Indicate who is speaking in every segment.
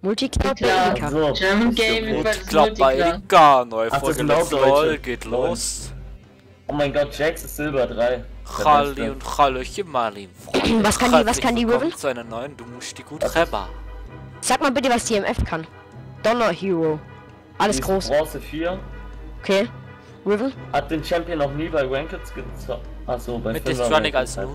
Speaker 1: Multicloud bei
Speaker 2: Klar,
Speaker 1: Erika.
Speaker 3: So.
Speaker 2: German Game
Speaker 3: okay.
Speaker 2: über das
Speaker 4: Multicloud bei
Speaker 2: Multicloud.
Speaker 4: Erika, neue
Speaker 3: Ach, das
Speaker 4: Folge
Speaker 3: sind
Speaker 4: Let's
Speaker 3: Lautdeutsche.
Speaker 4: LOL geht los.
Speaker 3: Oh mein Gott, Jax ist Silber 3.
Speaker 4: Halli und Hallöchen, Marlin.
Speaker 1: Was kann die Riven?
Speaker 4: Zu einer neuen, du musst die gut Reba.
Speaker 1: Sag mal bitte, was die MF kann. Donner Hero. Alles groß.
Speaker 3: Bronze 4.
Speaker 1: Okay. Riven?
Speaker 3: Hat den Champion noch nie bei Rankeds gezockt. Achso, bei
Speaker 4: Mit
Speaker 3: Fünfer
Speaker 4: Distronic
Speaker 3: Rankeds
Speaker 4: als
Speaker 3: halt.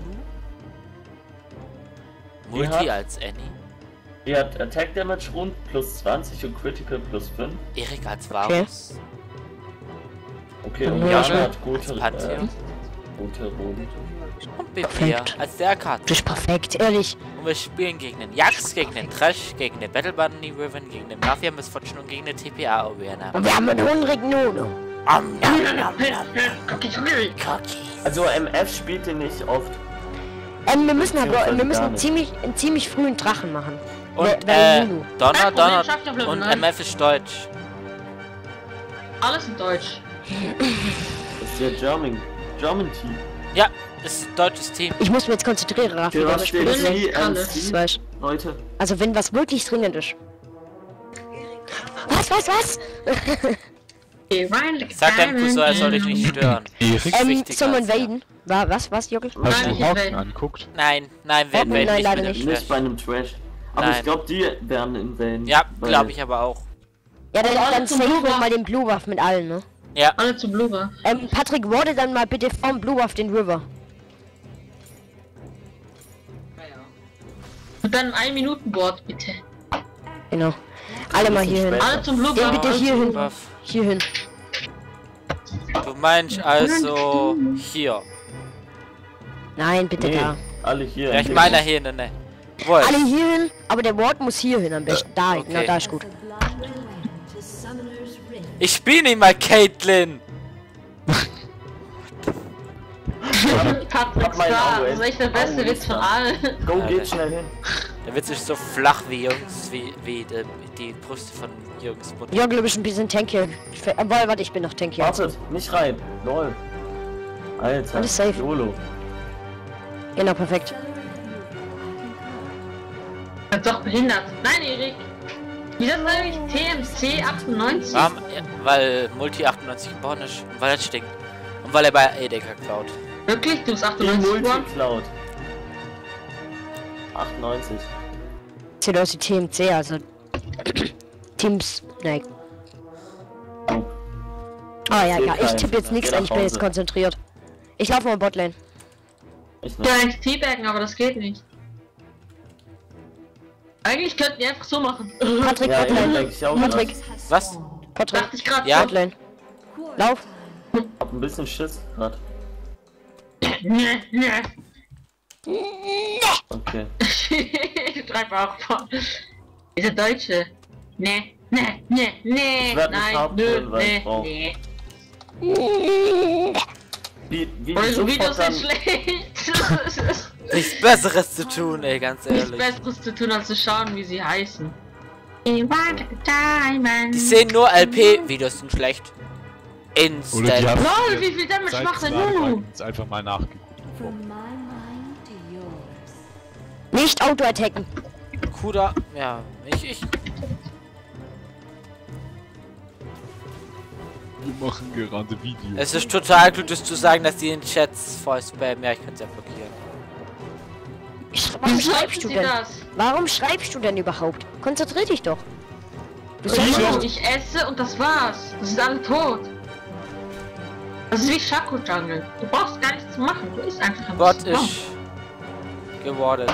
Speaker 4: Nunu.
Speaker 3: Die
Speaker 4: Multi
Speaker 3: hat-
Speaker 4: als Annie.
Speaker 3: Die hat Attack Damage rund plus 20 und Critical plus 5.
Speaker 4: Erik als Varus.
Speaker 3: Okay,
Speaker 1: Ja,
Speaker 3: und Jana
Speaker 1: schön.
Speaker 3: hat gute,
Speaker 4: Pantheon.
Speaker 3: gute Runden.
Speaker 4: Und BB
Speaker 1: Perfekt.
Speaker 4: als der Karte.
Speaker 1: Das ist perfekt, ehrlich.
Speaker 4: Und wir spielen gegen den Jax, gegen den Trash, gegen den Battle Bunny Riven, gegen den Mafia Misfortune und gegen den TPA Arena.
Speaker 1: Und wir haben einen hungrigen Nono.
Speaker 3: Also MF spielt den nicht oft.
Speaker 1: Wir müssen
Speaker 3: Beziehungsweise gar
Speaker 1: einen
Speaker 3: nicht.
Speaker 1: ziemlich frühen Drachen machen.
Speaker 4: Und
Speaker 1: Nunu.
Speaker 4: Donner,
Speaker 2: Kein Problem,
Speaker 4: Donner
Speaker 2: schafft ihr auf Level
Speaker 4: und
Speaker 2: 9.
Speaker 4: MF ist Deutsch.
Speaker 2: Alles in Deutsch.
Speaker 3: Das ist der German Team.
Speaker 4: Ja, ist ein deutsches Team.
Speaker 1: Ich muss mich jetzt konzentrieren, Raffi.
Speaker 3: Für
Speaker 1: weil
Speaker 3: was
Speaker 1: das
Speaker 3: steht
Speaker 1: Spiel
Speaker 2: nicht alles.
Speaker 1: das
Speaker 3: CNC?
Speaker 1: weiß.
Speaker 3: Leute,
Speaker 1: Also wenn was wirklich dringend ist. Was?
Speaker 2: Geh rein,
Speaker 4: Sag deinem Cousin, er soll dich nicht stören.
Speaker 5: Erik,
Speaker 4: Wichtiger
Speaker 1: Soll man
Speaker 4: als er.
Speaker 1: Vaden? Was, Jockel?
Speaker 5: hast
Speaker 2: Nein,
Speaker 5: du
Speaker 2: ich
Speaker 5: Hawken
Speaker 2: will-
Speaker 5: angeguckt?
Speaker 4: Nein, wir
Speaker 1: Nein,
Speaker 4: werden nicht
Speaker 1: leider
Speaker 4: mit dem
Speaker 1: nicht.
Speaker 3: nicht
Speaker 4: Trash.
Speaker 3: bei einem Trash. Aber
Speaker 4: Nein.
Speaker 3: ich glaube, die werden in Wellen.
Speaker 4: Ja,
Speaker 3: weil-
Speaker 4: glaube ich aber auch.
Speaker 1: Ja, dann
Speaker 2: alle zum
Speaker 1: safe
Speaker 2: Blue
Speaker 1: mal den Blue Buff mit allen, ne?
Speaker 4: Ja,
Speaker 2: Alle zu Blubber.
Speaker 1: Patrick, wurde dann mal bitte vom Blue Buff den River.
Speaker 2: Mit deinem 1-Minuten-Board, bitte.
Speaker 1: Genau. Alle mal hier hin.
Speaker 3: Später.
Speaker 2: Alle zum Blubber.
Speaker 1: Den bitte
Speaker 2: alle
Speaker 1: hier
Speaker 2: zum
Speaker 1: hin.
Speaker 2: Blubber.
Speaker 1: Hier hin.
Speaker 4: du meinst also hier.
Speaker 1: Nein, bitte
Speaker 3: Nee,
Speaker 1: da.
Speaker 3: alle hier.
Speaker 4: Ja, ich meine hier, ne. Wo
Speaker 1: Alle
Speaker 4: ist?
Speaker 1: hier hin, aber der Ward muss hier hin am besten. Da,
Speaker 4: okay.
Speaker 1: na, da ist gut.
Speaker 4: Ich spiele nicht mal Caitlyn.
Speaker 2: Patrick
Speaker 3: Hab mein
Speaker 2: Star,
Speaker 3: Auge,
Speaker 2: das ist echt der beste
Speaker 3: Auge
Speaker 2: Witz von
Speaker 3: ist
Speaker 2: allen.
Speaker 3: Go,
Speaker 4: Ja,
Speaker 3: geht schnell hin.
Speaker 4: Der Witz ist so flach wie Jungs, wie die Brüste von Jürgens Mutter.
Speaker 1: Jockel, du bist ein bisschen tanky. Obwohl, warte, ich bin noch tanky.
Speaker 3: Wartet, nicht rein. Lol. Alter,
Speaker 1: Alles safe.
Speaker 3: YOLO.
Speaker 1: Genau, perfekt.
Speaker 2: Das ist doch behindert. Nein, Erik. Wie das eigentlich TMC 98?
Speaker 4: Warum? Ja, weil Multi 98 geboren ist. Und weil er stinkt. Und weil er bei Edeka klaut.
Speaker 2: Wirklich? Du bist
Speaker 3: Die
Speaker 2: 98 geboren?
Speaker 3: Multicloud. 98.
Speaker 1: Sieht aus wie TMC, also. Teams. Nein. Ah ja, ja, ich tippe jetzt nichts
Speaker 3: Geh
Speaker 1: an,
Speaker 3: nach
Speaker 1: ich bin jetzt
Speaker 3: Hause.
Speaker 1: konzentriert. Ich laufe mal Botlane.
Speaker 3: Ich
Speaker 2: Ich
Speaker 3: nicht.
Speaker 2: will eigentlich teabaggen, aber das geht nicht. Eigentlich könnten die einfach so machen.
Speaker 1: Patrick,
Speaker 3: Ja,
Speaker 1: Botlane.
Speaker 3: denke ich auch.
Speaker 1: Patrick,
Speaker 4: Was?
Speaker 1: Patrick,
Speaker 2: Dachte ich gerade.
Speaker 4: Ja.
Speaker 1: Botlane. Lauf.
Speaker 3: Hab ein bisschen Schiss grad.
Speaker 2: Ne, ne.
Speaker 3: Okay.
Speaker 2: Ich schreibe auch vor. Dieser Deutsche. Ne, ne, ne, ne.
Speaker 3: Ich werd nicht
Speaker 2: Nein,
Speaker 3: abholen,
Speaker 2: nö,
Speaker 3: weil ich
Speaker 2: ne,
Speaker 3: brauch-
Speaker 2: ne.
Speaker 3: Wie
Speaker 2: Eure
Speaker 3: sofort
Speaker 2: Videos
Speaker 3: dann-
Speaker 2: sind schlecht. Es ist
Speaker 4: Nichts Besseres zu tun, ey, ganz
Speaker 2: nichts
Speaker 4: ehrlich.
Speaker 2: Besseres zu tun, als zu schauen, wie sie heißen. Diamond.
Speaker 4: Die sehen nur LP-Videos sind schlecht.
Speaker 5: Oder die
Speaker 4: Instant.
Speaker 5: haben
Speaker 2: Lol, wie viel Damage macht der Nunu?
Speaker 5: jetzt einfach mal nachgeguckt.
Speaker 1: Nicht Auto-attacken.
Speaker 4: Kuda, ja, ich.
Speaker 5: Wir machen gerade Videos.
Speaker 4: Es ist total gut, das zu sagen, dass die in Chats voll spammen. Ja, ich kann es ja blockieren.
Speaker 1: Warum
Speaker 2: Wie
Speaker 1: schreibst du
Speaker 2: sie
Speaker 1: denn?
Speaker 2: das?
Speaker 1: Warum schreibst du denn überhaupt? Konzentrier dich doch. Du sollst
Speaker 2: Ich,
Speaker 1: doch.
Speaker 2: ich esse und das war's. Das sind alle tot. Das ist wie Shaco Jungle. Du brauchst gar nichts zu machen. Du isst einfach ein
Speaker 4: Gott
Speaker 2: bisschen.
Speaker 4: ist gewordet.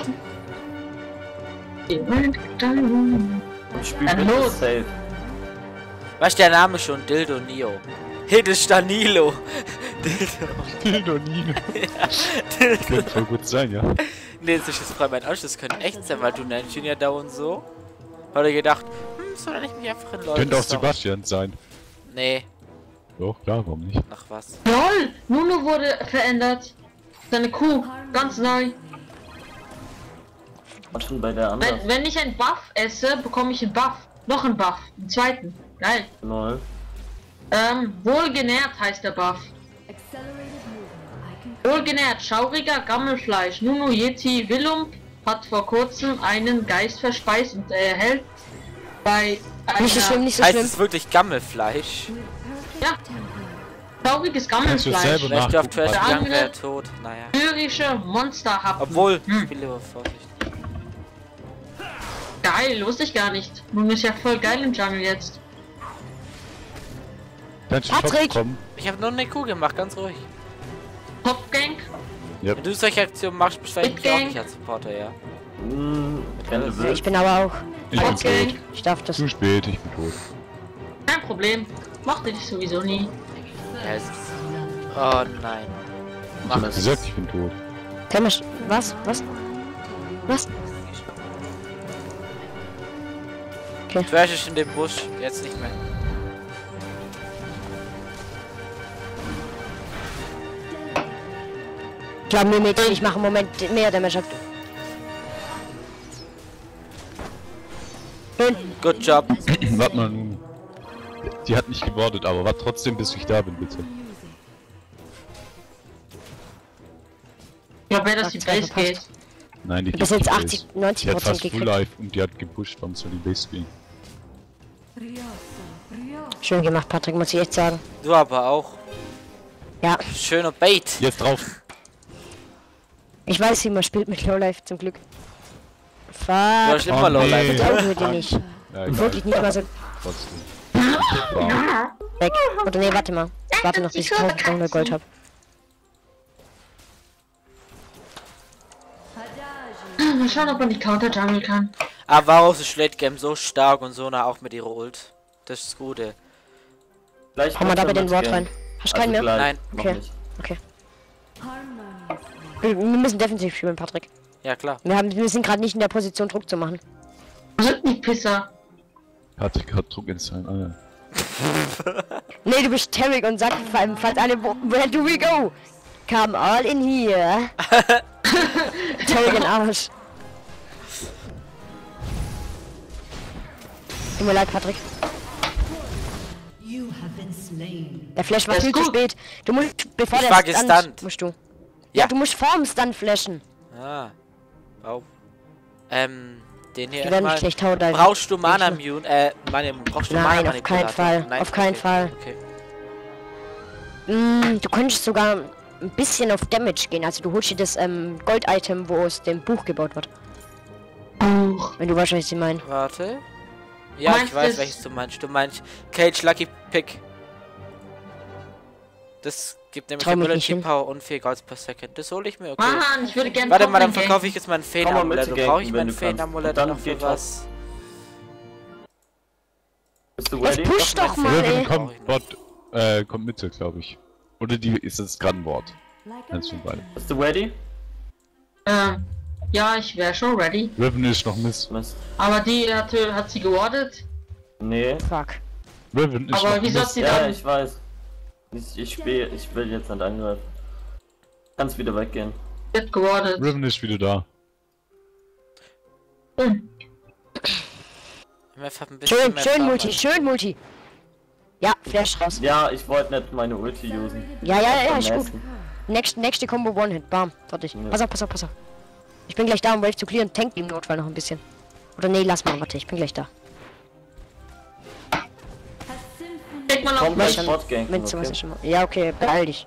Speaker 3: Und spiel
Speaker 2: Dann
Speaker 3: bitte
Speaker 2: los.
Speaker 3: safe.
Speaker 4: Was der Name schon? Dildo Nio. Hiddes Danilo.
Speaker 5: Noch nie.
Speaker 4: Dildo.
Speaker 5: Könnte voll gut sein, ja.
Speaker 4: Nee, das ist jetzt frei mein Arsch, das könnte echt sein, weil du nennst ihn ja da und so. Hat er gedacht, soll er nicht mich einfach in Leute
Speaker 5: Könnte auch
Speaker 4: stalken?
Speaker 5: Sebastian sein. nicht. Doch, klar, warum nicht?
Speaker 4: Ach was.
Speaker 2: LOL! Nunu wurde verändert. Seine Kuh. Ganz neu.
Speaker 3: War schon bei der anderen.
Speaker 2: Wenn ich einen Buff esse, bekomme ich einen Buff. Noch einen Buff. Einen zweiten. Geil.
Speaker 3: Lol.
Speaker 2: Wohlgenährt heißt der Buff. Wohlgenährt, schauriger Gammelfleisch. Nunu Yeti Willump hat vor kurzem einen Geist verspeist und er erhält Bei
Speaker 1: Nicht so schlimm, nicht so
Speaker 4: Heißt
Speaker 1: schlimm.
Speaker 4: es wirklich Gammelfleisch?
Speaker 2: Ja. Trauriges
Speaker 5: Kannst du
Speaker 2: Gammelfleisch.
Speaker 5: selber
Speaker 4: Vielleicht auf
Speaker 5: nachgucken.
Speaker 4: Trash
Speaker 2: was-
Speaker 4: Young wäre tot. Naja.
Speaker 2: Lyrische Monsterhappen.
Speaker 4: Obwohl, ich will lieber Vorsicht.
Speaker 2: Geil, wusste ich gar nicht. Nun ist ja voll geil im Jungle jetzt.
Speaker 5: Kannst du
Speaker 1: Patrick!
Speaker 5: Shop kommen?
Speaker 4: Ich habe nur eine Kuh gemacht, ganz ruhig.
Speaker 2: Top Gank.
Speaker 4: Wenn du solche Aktionen machst, beschwere ich mich auch
Speaker 2: Bitgang.
Speaker 4: nicht als Supporter, ja.
Speaker 3: Wenn du
Speaker 1: Ich
Speaker 3: willst.
Speaker 1: bin aber auch.
Speaker 5: Ich bin
Speaker 2: Okay.
Speaker 5: tot.
Speaker 1: Ich darf das.
Speaker 5: Zu spät, ich bin tot.
Speaker 2: Kein Problem. Mochte dich sowieso nie.
Speaker 4: Ja, es ist... Oh nein.
Speaker 5: Ich hab gesagt, ich bin tot.
Speaker 1: Können wir. Was? Was? Was?
Speaker 4: Trash ist in dem Busch, jetzt nicht mehr.
Speaker 1: Ich glaube, mir Mädchen, ich mache im Moment mehr Damage. Schön.
Speaker 4: Good job.
Speaker 5: Warte mal nun. Die hat nicht gebordet, aber warte trotzdem, bis ich da bin, bitte.
Speaker 2: Ich glaube, wer das
Speaker 1: Ach,
Speaker 2: die
Speaker 1: zwei
Speaker 2: Base
Speaker 1: verpasst.
Speaker 2: geht.
Speaker 5: Nein, die
Speaker 1: Bis
Speaker 5: geht
Speaker 1: jetzt
Speaker 5: nicht
Speaker 1: 80,
Speaker 5: Base. Die hat
Speaker 1: 90%
Speaker 5: fast Full
Speaker 1: gekriegt.
Speaker 5: Life und die hat gepusht, warum soll die Base gehen?
Speaker 1: Schön gemacht, Patrick, muss ich echt sagen.
Speaker 4: Du aber auch.
Speaker 1: Ja,
Speaker 4: Schöner Bait.
Speaker 5: Jetzt drauf!
Speaker 1: ich weiß, wie man spielt mit Lowlife, zum Glück.
Speaker 4: Du
Speaker 1: Fuck.
Speaker 4: hast immer
Speaker 5: Oh,
Speaker 4: Lowlife.
Speaker 5: nee.
Speaker 1: Ich glaube dir nicht.
Speaker 5: Ja, egal,
Speaker 1: Wirklich nicht mal so
Speaker 5: trotzdem. Wow.
Speaker 1: weg. Oder nee, warte mal. Ich warte noch, bis ich 1300 Gold habe.
Speaker 2: Mal schauen, ob man die Counter-Jungle kann.
Speaker 4: Aber Varus ist Late Game so stark und Sona auch mit ihrer Ult. Das ist das Gute.
Speaker 3: Gleich
Speaker 1: Hau mal da bei
Speaker 3: kannst
Speaker 1: den
Speaker 3: du
Speaker 1: Wort
Speaker 3: mitgehen.
Speaker 1: rein. Hast du keinen mehr?
Speaker 3: Gleich,
Speaker 4: Nein.
Speaker 3: noch
Speaker 1: Okay.
Speaker 3: nicht.
Speaker 1: Okay. Wir müssen defensiv spielen, Patrick.
Speaker 4: Ja klar.
Speaker 1: Wir sind gerade nicht in der Position, Druck zu machen.
Speaker 2: Wo sind die Pisser?
Speaker 5: Patrick hat Druck in seinen Eiern.
Speaker 1: Nee, du bist Tarek und sagst fast alle, where do we go? Come all in here. Tarek in Arsch. Tut mir leid, Patrick. Der Flash war
Speaker 2: Das ist
Speaker 1: viel zu
Speaker 2: gut.
Speaker 1: spät. Du musst, bevor
Speaker 4: Ich
Speaker 1: der
Speaker 4: war
Speaker 1: stunt,
Speaker 4: gestunt.
Speaker 1: musst du.
Speaker 4: Ja.
Speaker 1: Ja, du musst vorm Stun flashen.
Speaker 4: Ah. Warum? Den hier
Speaker 1: Die werden
Speaker 4: mal.
Speaker 1: nicht schlecht hauen.
Speaker 4: Brauchst du Mana Mune? Brauchst du Mana
Speaker 1: Nein, auf keinen Fall.
Speaker 4: Nein?
Speaker 1: Auf keinen
Speaker 4: Okay.
Speaker 1: Fall.
Speaker 4: Okay.
Speaker 1: Du könntest sogar ein bisschen auf Damage gehen. Also du holst dir das Gold-Item, wo aus dem Buch gebaut wird. Wenn du weißt, was ich meine.
Speaker 4: Warte. Ja,
Speaker 2: Meinst
Speaker 4: ich weiß,
Speaker 2: du's?
Speaker 4: welches du meinst. Du meinst Cage Lucky Pick. Das gibt nämlich
Speaker 1: Trau mich
Speaker 4: Ability
Speaker 1: nicht hin.
Speaker 4: Power und 4 Golds per Second. Das hole ich mir, okay.
Speaker 2: Mann, ich würde gerne.
Speaker 4: Warte mal, dann
Speaker 2: Top-Lane
Speaker 4: verkaufe ich jetzt mein
Speaker 3: Komm mal mit
Speaker 4: Feen-Amulett.
Speaker 3: zu
Speaker 4: Brauche ich
Speaker 3: ganken, wenn
Speaker 4: mein
Speaker 3: du kannst.
Speaker 4: Feen-Amulett
Speaker 3: Und
Speaker 4: noch
Speaker 3: dann
Speaker 4: für
Speaker 3: geht top.
Speaker 4: was?
Speaker 3: Bist du
Speaker 1: Jetzt
Speaker 3: ready?
Speaker 1: push doch mal,
Speaker 5: Riven
Speaker 1: ey.
Speaker 5: kommt Bot, kommt Mitte, glaube ich. Oder die ist das gerade ein Wort. Eins von beiden.
Speaker 3: Bist du ready?
Speaker 2: Ja, ich wäre schon ready.
Speaker 5: Riven ist noch Miss.
Speaker 3: Mist.
Speaker 2: Aber die hat sie gewardet.
Speaker 3: Nee.
Speaker 1: Fuck.
Speaker 5: Riven ist
Speaker 2: Aber
Speaker 5: noch
Speaker 2: wieso hat
Speaker 5: Miss.
Speaker 2: sie
Speaker 3: Ja,
Speaker 2: dann...
Speaker 3: ich weiß. Ich will jetzt nicht angreifen. Kannst wieder weggehen.
Speaker 2: Wird gewardet.
Speaker 5: Riven ist wieder da.
Speaker 4: Einfach ein bisschen
Speaker 1: Schön,
Speaker 4: mehr
Speaker 1: schön
Speaker 4: Farbe.
Speaker 1: Multi, schön Multi. Ja, Flash raus.
Speaker 3: Ja, ich wollte nicht meine Ulti usen.
Speaker 1: Ja,
Speaker 3: Beim
Speaker 1: ist gut.
Speaker 3: nächsten.
Speaker 1: Nächste Combo One-Hit. Bam, fertig.
Speaker 3: Ja.
Speaker 1: Pass auf, pass auf, pass auf. Ich bin gleich da, um Wave zu clearen. Tank im Notfall noch ein bisschen. Oder nee, lass mal, warte, ich bin gleich da.
Speaker 2: Kriegt man auch
Speaker 3: Komm gleich
Speaker 1: schon-
Speaker 3: Bot ganken,
Speaker 1: Wenn sowas
Speaker 3: okay?
Speaker 1: ist schon mal. Ja, okay, beeil dich.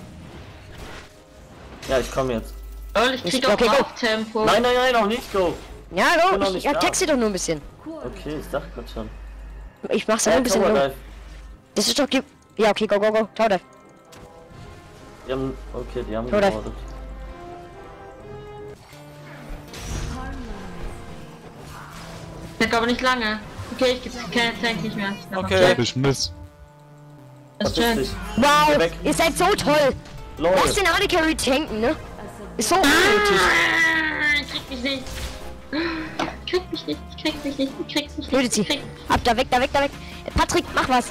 Speaker 3: Ja, ich komme jetzt.
Speaker 2: Ich krieg auch
Speaker 1: Okay, go.
Speaker 2: Tempo.
Speaker 3: Nein, nein, nein, noch nicht, go!
Speaker 1: Ja,
Speaker 3: bin
Speaker 1: go,
Speaker 3: noch
Speaker 1: ich
Speaker 3: nicht da.
Speaker 1: attack sie doch nur ein bisschen.
Speaker 3: Okay, ich dachte grad schon.
Speaker 1: Ich mach's ja nur ein bisschen
Speaker 3: Tower
Speaker 1: low.
Speaker 3: Dive.
Speaker 1: Das ist doch die... Ja, okay, go, go, go. Tower Dive.
Speaker 3: Die haben, okay, die haben
Speaker 1: Tower Dive.
Speaker 3: gebordet.
Speaker 2: Tank aber nicht lange. Okay, ich gebe keinen Tank nicht mehr.
Speaker 4: Okay.
Speaker 5: Top ist Miss.
Speaker 2: Das ist
Speaker 3: Verpiss
Speaker 2: schön.
Speaker 3: dich.
Speaker 1: Wow,
Speaker 3: Weg.
Speaker 1: ihr seid so toll.
Speaker 3: Lol.
Speaker 1: Lass den AD Carry tanken, ne? Ist so unnötig.
Speaker 2: Krieg mich nicht. Krieg mich nicht. Krieg mich nicht. Krieg mich
Speaker 1: Tötet
Speaker 2: nicht.
Speaker 1: sie.
Speaker 2: Krieg...
Speaker 1: Ab, da weg, da weg, da weg. Patrick, mach was.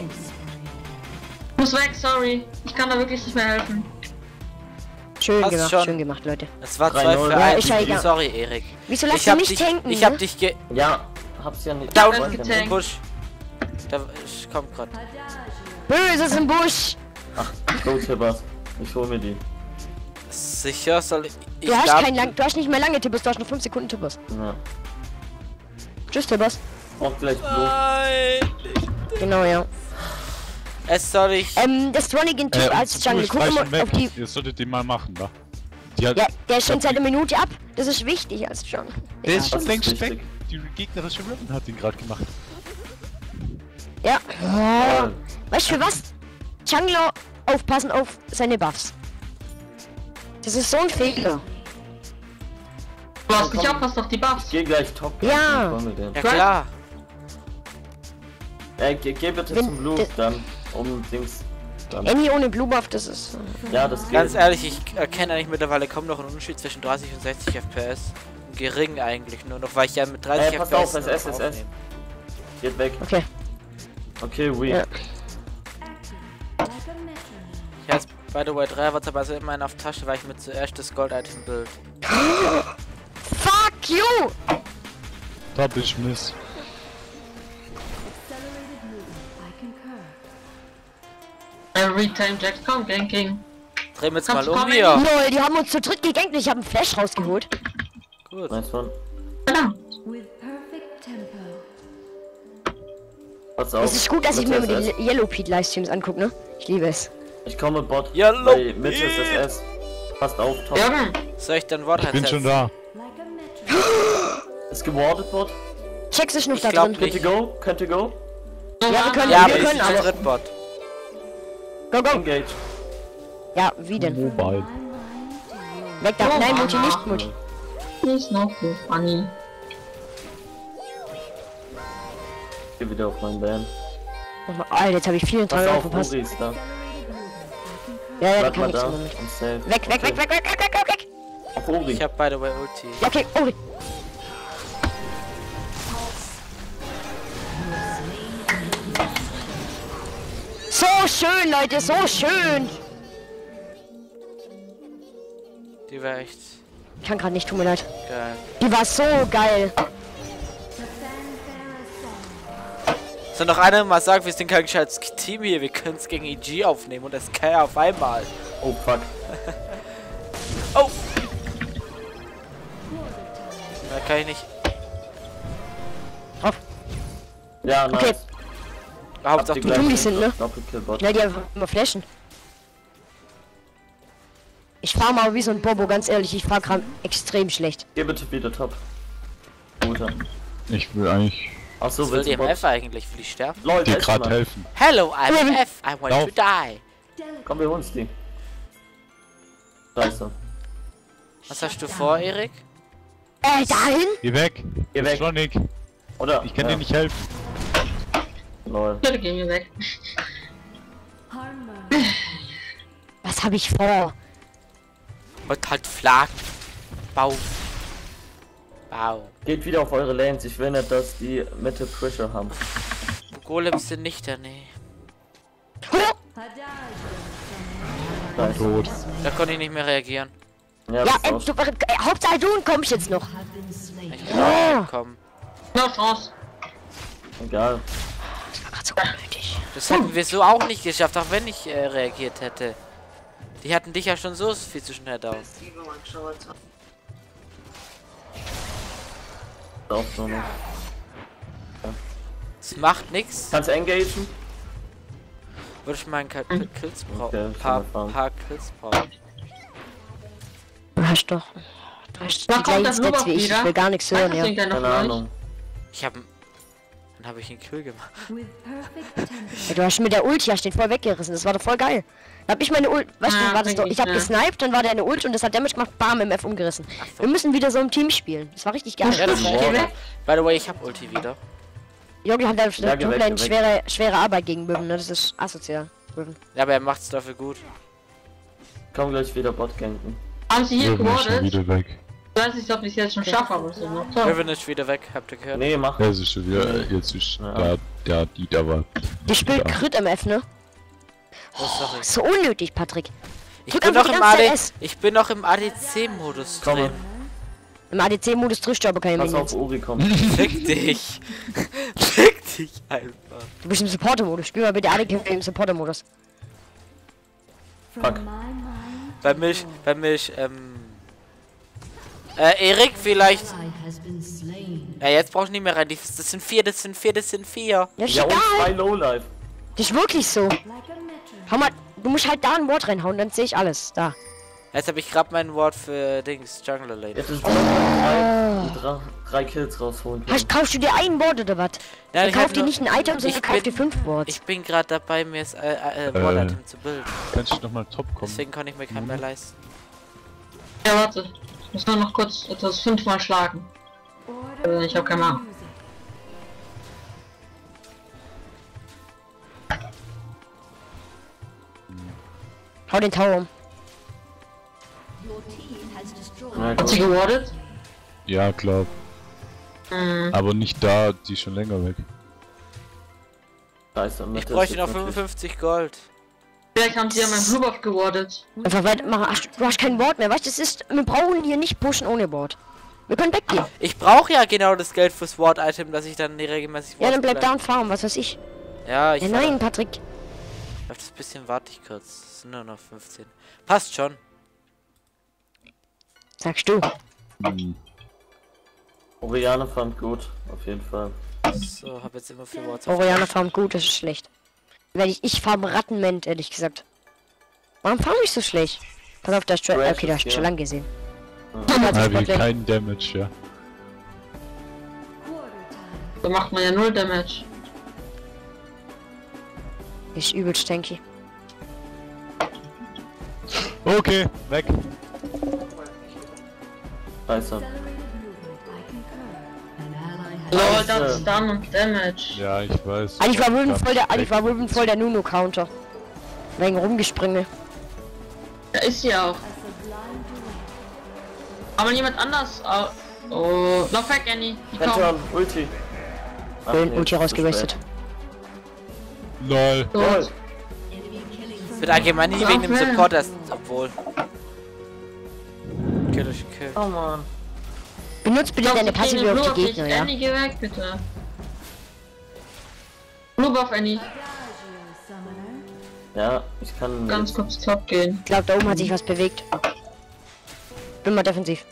Speaker 2: Muss weg, sorry. Ich kann da wirklich nicht mehr helfen.
Speaker 4: Passt schon.
Speaker 1: Schön gemacht, Leute.
Speaker 4: Es war
Speaker 3: 3-0.
Speaker 4: 2 für
Speaker 3: Ja,
Speaker 4: 1.
Speaker 1: ist ja egal.
Speaker 4: Sorry, Erik.
Speaker 1: Wieso lass
Speaker 4: Ich
Speaker 1: du
Speaker 4: hab
Speaker 1: mich
Speaker 4: dich,
Speaker 1: tanken?
Speaker 4: ich hab
Speaker 1: ne?
Speaker 4: dich ge...
Speaker 3: Ja, hab's ja nicht.
Speaker 4: Da
Speaker 3: Ich
Speaker 4: unten
Speaker 3: wollte
Speaker 2: getankt.
Speaker 3: nicht.
Speaker 4: im Busch. Da kommt grad.
Speaker 1: Böses im Busch.
Speaker 3: Ach, go Tippers. Ich hol mir die.
Speaker 4: Sicher soll ich...
Speaker 1: Du hast, du hast nicht mehr lange Tippers, du hast noch 5 Sekunden Tippers.
Speaker 3: Ja.
Speaker 1: Tschüss, Tippers.
Speaker 3: Braucht gleich Blut.
Speaker 4: Nein.
Speaker 1: Genau, ja.
Speaker 4: Es soll ich...
Speaker 1: Das Tronigan-Typ als Jungle. Guck mal auf die...
Speaker 5: Ihr solltet den mal machen, wa? Die hat,
Speaker 1: Ja, der ist schon seit einer Minute ab. Das ist wichtig als Jungle.
Speaker 5: der ist
Speaker 3: das
Speaker 5: schon
Speaker 3: ist
Speaker 5: längst
Speaker 3: wichtig.
Speaker 5: weg. Die gegnerische Ribbon hat ihn gerade gemacht.
Speaker 1: Ja. Oh. Weißt du für was? Jungler aufpassen auf seine Buffs. Das ist so ein Fehler.
Speaker 2: Du hast nicht aufpasst auf die Buffs.
Speaker 3: Geh gleich top.
Speaker 1: Ja.
Speaker 4: Ja klar.
Speaker 3: Geh bitte
Speaker 1: Wenn
Speaker 3: zum Blue
Speaker 1: das-
Speaker 3: dann. Dings. Dann.
Speaker 1: Any ohne Blue Buff, das ist...
Speaker 3: Ja, das geht.
Speaker 4: Ganz ehrlich, ich erkenne eigentlich mittlerweile kaum noch einen Unterschied zwischen 30 und 60 FPS. Gering eigentlich, nur noch, weil ich ja mit 30
Speaker 3: pass
Speaker 4: FPS
Speaker 3: auf, SS.
Speaker 4: aufnehme.
Speaker 3: Geht weg.
Speaker 1: Okay.
Speaker 3: Okay, we.
Speaker 1: Ja.
Speaker 4: Ich heiße by the way 3, was aber so immerhin auf Tasche, weil ich mir zuerst das Gold-Item bild.
Speaker 1: Fuck you!
Speaker 5: Doppelschmiss.
Speaker 2: Everytime Jack, komm, Ganking.
Speaker 4: Drehen wir jetzt
Speaker 2: Kannst
Speaker 4: mal
Speaker 2: du
Speaker 4: um
Speaker 2: kommen?
Speaker 4: hier.
Speaker 1: Lol, die haben uns zu dritt gegankt und ich habe einen Flash rausgeholt.
Speaker 4: Gut.
Speaker 3: Nice one.
Speaker 2: Verdammt.
Speaker 6: With perfect tempo.
Speaker 3: Pass auf.
Speaker 1: Es ist gut, dass ich mir
Speaker 3: Mitte
Speaker 1: immer
Speaker 3: ist
Speaker 1: die Yellow Pete Livestreams angucke, ne? Ich liebe es.
Speaker 3: S. Ich komme Bot.
Speaker 4: Yellow
Speaker 3: Bei Mitte ist
Speaker 4: Pete.
Speaker 3: SS. Passt auf, top.
Speaker 2: Jürgen,
Speaker 4: Soll ich dann Wort
Speaker 5: Ich bin schon da.
Speaker 6: Like a metro.
Speaker 3: Ist gewardet Bot.
Speaker 1: Chex ist noch
Speaker 4: Ich
Speaker 1: da
Speaker 4: glaub
Speaker 1: drin.
Speaker 4: nicht.
Speaker 3: Könnt ihr go? Könnt ihr go?
Speaker 1: Ja, wir können,
Speaker 4: Ja, aber
Speaker 1: wir
Speaker 4: ich
Speaker 1: können,
Speaker 4: bin
Speaker 1: aber...
Speaker 4: Drittbot.
Speaker 1: Go, go!
Speaker 3: Engage.
Speaker 1: Ja, wie denn?
Speaker 5: Mobile.
Speaker 1: Weg da.
Speaker 2: Oh,
Speaker 1: Nein, Mutti,
Speaker 2: Mama.
Speaker 1: nicht Mutti.
Speaker 2: ist noch so funny.
Speaker 3: Geh wieder auf meinen Band.
Speaker 1: Nochmal. Alter, jetzt habe ich viel
Speaker 3: Pass
Speaker 1: dran
Speaker 3: auf,
Speaker 1: verpasst.
Speaker 3: Uri ist da.
Speaker 1: Ja, ja, die
Speaker 3: Bleib
Speaker 1: kann
Speaker 3: mal
Speaker 1: nichts
Speaker 3: da.
Speaker 1: mehr mit.
Speaker 3: Und safe.
Speaker 1: Weg, weg, weg, weg, weg, weg, weg, weg, weg!
Speaker 3: Auf Uri.
Speaker 4: Ich hab by the way Ulti.
Speaker 1: Ja, okay, oh, die- So schön, Leute, so schön!
Speaker 4: Die war echt
Speaker 1: Ich kann gerade nicht, tut mir leid.
Speaker 4: geil.
Speaker 1: Die war so geil.
Speaker 4: Soll noch einer mal sagen, wir sind kein gescheites Team hier, wir können es gegen EG aufnehmen und SK auf einmal.
Speaker 3: Oh fuck.
Speaker 4: Oh! Da kann ich nicht.
Speaker 3: Ja, nice.
Speaker 1: Okay.
Speaker 4: Hauptsache
Speaker 3: Habt
Speaker 4: du.
Speaker 3: ihr gleich
Speaker 1: dumm die sind, ne?
Speaker 3: Doppelkill-Bot.
Speaker 1: Ja, die einfach immer flashen. Ich fahr mal wie so ein Bobo, ganz ehrlich, ich fahr gerade extrem schlecht.
Speaker 3: Geh bitte wieder top. Guter.
Speaker 5: Ich will eigentlich
Speaker 3: Achso,
Speaker 4: Was will
Speaker 3: willst
Speaker 4: die
Speaker 3: du Bot?
Speaker 4: MF eigentlich? Will ich sterben?
Speaker 3: Leute,
Speaker 5: dir
Speaker 3: echt
Speaker 5: gerade
Speaker 3: mal.
Speaker 5: helfen.
Speaker 4: Hello, I'm MF. I want
Speaker 5: Lauf.
Speaker 4: to die.
Speaker 3: Komm, wir holen's die. Scheiße.
Speaker 4: Was hast du vor, Erik?
Speaker 1: Dahin?
Speaker 5: Geh weg.
Speaker 3: Geh weg.
Speaker 5: Sonic.
Speaker 3: Oder?
Speaker 5: Ich kann dir nicht helfen.
Speaker 3: Lol.
Speaker 2: Bitte gehen wir weg.
Speaker 6: Harmony.
Speaker 1: Was habe ich vor?
Speaker 4: Und halt Flag. Bau. Bau.
Speaker 3: Geht wieder auf eure Lanes. Ich will nicht, dass die Mitte Pressure haben.
Speaker 4: Golems sind nicht da, nee.
Speaker 3: Scheiße.
Speaker 5: Tot.
Speaker 4: Da konnte ich nicht mehr reagieren.
Speaker 3: Ja,
Speaker 1: Ja,
Speaker 3: das ist
Speaker 1: du, Hauptsache du kommst jetzt noch.
Speaker 4: Ich bin auch gekommen.
Speaker 2: No Chance.
Speaker 3: egal.
Speaker 1: Das war gerade so unnötig.
Speaker 4: Das hätten wir so auch nicht geschafft, auch wenn ich reagiert hätte. Die hatten dich ja schon so viel zu schnell down.
Speaker 3: Auch so nicht.
Speaker 4: Das macht nix.
Speaker 3: Kannst du engagen?
Speaker 4: Würde ich mal ein paar Kills brauchen.
Speaker 3: Okay,
Speaker 4: Paar Kills brauchen.
Speaker 1: Du hast doch... Du hast die
Speaker 2: Wann kommt das
Speaker 1: gleichen
Speaker 2: Lob
Speaker 1: Stats wie ich.
Speaker 2: wieder?
Speaker 1: Ich will gar nichts hören, ja.
Speaker 2: Deswegen noch
Speaker 3: Keine
Speaker 2: nicht.
Speaker 3: Ahnung.
Speaker 4: Ich hab. Dann habe ich einen Kill gemacht.
Speaker 6: With perfect tempo.
Speaker 1: Ja, du hast mit der Ulti, hast den voll weggerissen. Das war doch voll geil. Da hab ich meine Ult... Weißt du,
Speaker 2: Ah,
Speaker 1: war das doch... Ich hab
Speaker 2: richtig,
Speaker 1: gesniped, dann war der eine Ult und das hat Damage gemacht, bam, MF umgerissen. Wir müssen wieder so im Team spielen. Das war richtig geil.
Speaker 4: Ja, das war
Speaker 2: Geh weg.
Speaker 4: By the way, ich hab Ulti wieder.
Speaker 1: Jogi hat da
Speaker 3: Ja, geh weg,
Speaker 1: Toplane
Speaker 3: geh weg.
Speaker 1: schwere Arbeit gegen Böben, ne? Das ist asozial. Böben.
Speaker 4: Ja, aber er macht's dafür gut.
Speaker 3: Komm gleich wieder Bot ganken.
Speaker 2: Haben sie hier
Speaker 5: Ich bin schon
Speaker 2: gewordet?
Speaker 5: wieder weg.
Speaker 2: Ich weiß nicht, ob ich es jetzt schon schaffe, aber so noch. So.
Speaker 4: Riven ist wieder weg, habt ihr gehört?
Speaker 3: Nee, mach.
Speaker 5: Ja, es ist schon wieder. Jetzt ist
Speaker 3: Ja.
Speaker 5: da die da war.
Speaker 1: Die spielt Crit MF, ne?
Speaker 4: Oh, sorry.
Speaker 1: So unnötig, Patrick.
Speaker 4: Ich
Speaker 1: drück
Speaker 4: bin
Speaker 1: einfach
Speaker 4: noch
Speaker 1: die
Speaker 4: im
Speaker 1: ganze Zeit
Speaker 4: AD.
Speaker 1: S.
Speaker 4: Ich bin noch im ADC-Modus
Speaker 3: Komm.
Speaker 4: drin.
Speaker 1: Im ADC-Modus triffst du aber keine
Speaker 3: Pass
Speaker 1: Minions.
Speaker 3: auf, Uri kommt.
Speaker 4: Fick dich. Fick dich einfach.
Speaker 1: Du bist im Supporter-Modus. Spiel mal bitte ADC im Supporter-Modus.
Speaker 6: From
Speaker 3: Fuck.
Speaker 6: my mind.
Speaker 4: Bei Milch, Erik, vielleicht. Ja, jetzt brauche ich nicht mehr rein. Das sind 4.
Speaker 1: Das ist
Speaker 3: Ja, und 2
Speaker 1: egal.
Speaker 3: Lowlife.
Speaker 1: Das ist wirklich so. Hau mal, du musst halt da ein Wort reinhauen, dann sehe ich alles. Da.
Speaker 4: Jetzt habe ich gerade mein Wort für Dings, Jungle Lane.
Speaker 3: Jetzt ist drei Kills rausholen.
Speaker 1: Kaufst du dir ein Wort oder was?
Speaker 4: Nein,
Speaker 1: Kauf dir nicht ein Item, sondern kauf dir 5 Worts.
Speaker 4: Ich bin gerade dabei, mir das Wort-Item zu bilden.
Speaker 5: Kannst du nochmal top kommen?
Speaker 4: Deswegen kann ich mir keinen mehr leisten.
Speaker 2: Ja, warte. Ich muss nur noch kurz etwas 5-mal schlagen. Ich hab keine Ahnung.
Speaker 1: Hau den Tower um.
Speaker 3: Ja,
Speaker 2: Hat sie
Speaker 3: gut.
Speaker 2: gewardet?
Speaker 5: Ja, klar. Aber nicht da, die ist schon länger weg.
Speaker 3: Scheiße,
Speaker 4: Ich bräuchte noch 55 Gold.
Speaker 2: Vielleicht haben sie ja meinen Blue Buff gewardet.
Speaker 1: Einfach weitermachen. Ach, du hast kein Wort mehr. Weißt du, wir brauchen hier nicht pushen ohne Wort. Wir können weggehen.
Speaker 4: Ich brauche ja genau das Geld fürs Wort-Item, dass ich dann regelmäßig
Speaker 1: Ja, dann bleib
Speaker 4: Worte
Speaker 1: da und farm, was weiß ich.
Speaker 4: Ja, ich
Speaker 1: Ja, nein, Patrick.
Speaker 4: auf das bisschen warte ich kurz. Das sind nur noch 15. Passt schon.
Speaker 1: Sagst du.
Speaker 5: Hm.
Speaker 3: Oriana fand gut, auf jeden Fall.
Speaker 4: So, hab jetzt immer 4 Worte.
Speaker 1: Oriana farmt gut, das ist schlecht. Ich farm Rattenment, ehrlich gesagt. Warum farm ich so schlecht? Pass auf, da ist
Speaker 3: Crash
Speaker 1: okay, da hast du
Speaker 3: ist,
Speaker 1: schon
Speaker 3: ja.
Speaker 1: lang gesehen.
Speaker 5: Ja, wie kein Damage, ja.
Speaker 2: Da macht man ja 0 Damage.
Speaker 1: Ist übelst stanky.
Speaker 5: Okay, weg.
Speaker 3: Scheiße.
Speaker 2: Lol, das ist Stun und Damage.
Speaker 5: Ja, ich weiß.
Speaker 1: Eigentlich war Riven
Speaker 5: Weg.
Speaker 1: voll der Nunu-Counter. Wegen Rumgespringe.
Speaker 2: Da ist sie auch. Aber niemand anders. Oh, lauf weg, Annie. Die kommt.
Speaker 3: Phantom, Ulti. Ach,
Speaker 1: Schön
Speaker 3: nee,
Speaker 1: Ulti
Speaker 3: zu
Speaker 1: rausgewastet.
Speaker 3: spät.
Speaker 5: Lol.
Speaker 2: Tot.
Speaker 4: Ich bin allgemein nicht wegen dem Support erst, obwohl. Kill.
Speaker 3: Oh man.
Speaker 1: Benutzt bitte deine Passive auf die Gegner, ja?
Speaker 2: Annie, geh weg, bitte. Blue Buff, Annie.
Speaker 3: Ja, ich kann
Speaker 2: Ganz kurz top gehen.
Speaker 1: Ich glaube, da oben hat sich was bewegt. Bin mal defensiv.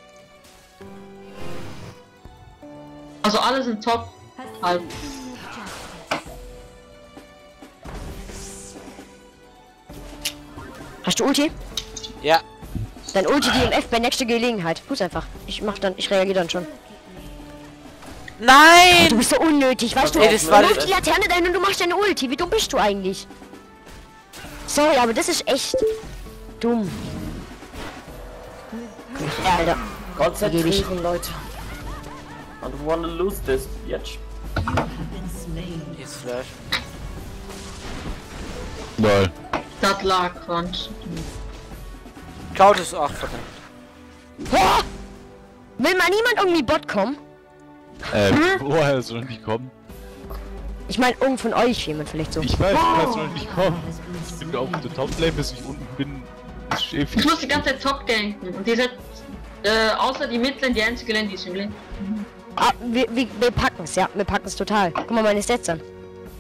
Speaker 2: Also alle sind top. Halb.
Speaker 1: Hast du Ulti?
Speaker 4: Ja.
Speaker 1: Dann Ulti DMF bei nächster Gelegenheit. Fuß einfach. Ich reagiere dann schon.
Speaker 4: Nein!
Speaker 1: Du bist so unnötig, weißt du?
Speaker 4: Ey, das war
Speaker 1: Du
Speaker 4: das-
Speaker 1: wirfst die Laterne dahin und du machst deine Ulti. Wie dumm bist du eigentlich? Sorry, aber das ist echt dumm. Ja, Alter.
Speaker 3: konzentrieren, Leute. I don't wanna lose this, jetzt.
Speaker 4: Hier ist Flash.
Speaker 5: Lol.
Speaker 2: Das lag Quant.
Speaker 4: Kaut ist auch verdammt.
Speaker 1: Boah! Will mal niemand um die Bot kommen?
Speaker 5: Woher soll nicht kommen?
Speaker 1: Ich meine, irgend von euch jemand vielleicht so.
Speaker 5: Ich weiß, woher soll nicht kommen. Ich bin auf der Top-Lane, bis ich unten bin. Ist
Speaker 2: Ich
Speaker 5: schäfig.
Speaker 2: muss die ganze Zeit top ganken. Und die sind, außer die Midlane, die einzige Lane, die ist im Lane.
Speaker 1: Ah, wir packen's, ja. Wir packen's total. Guck mal meine Stats an.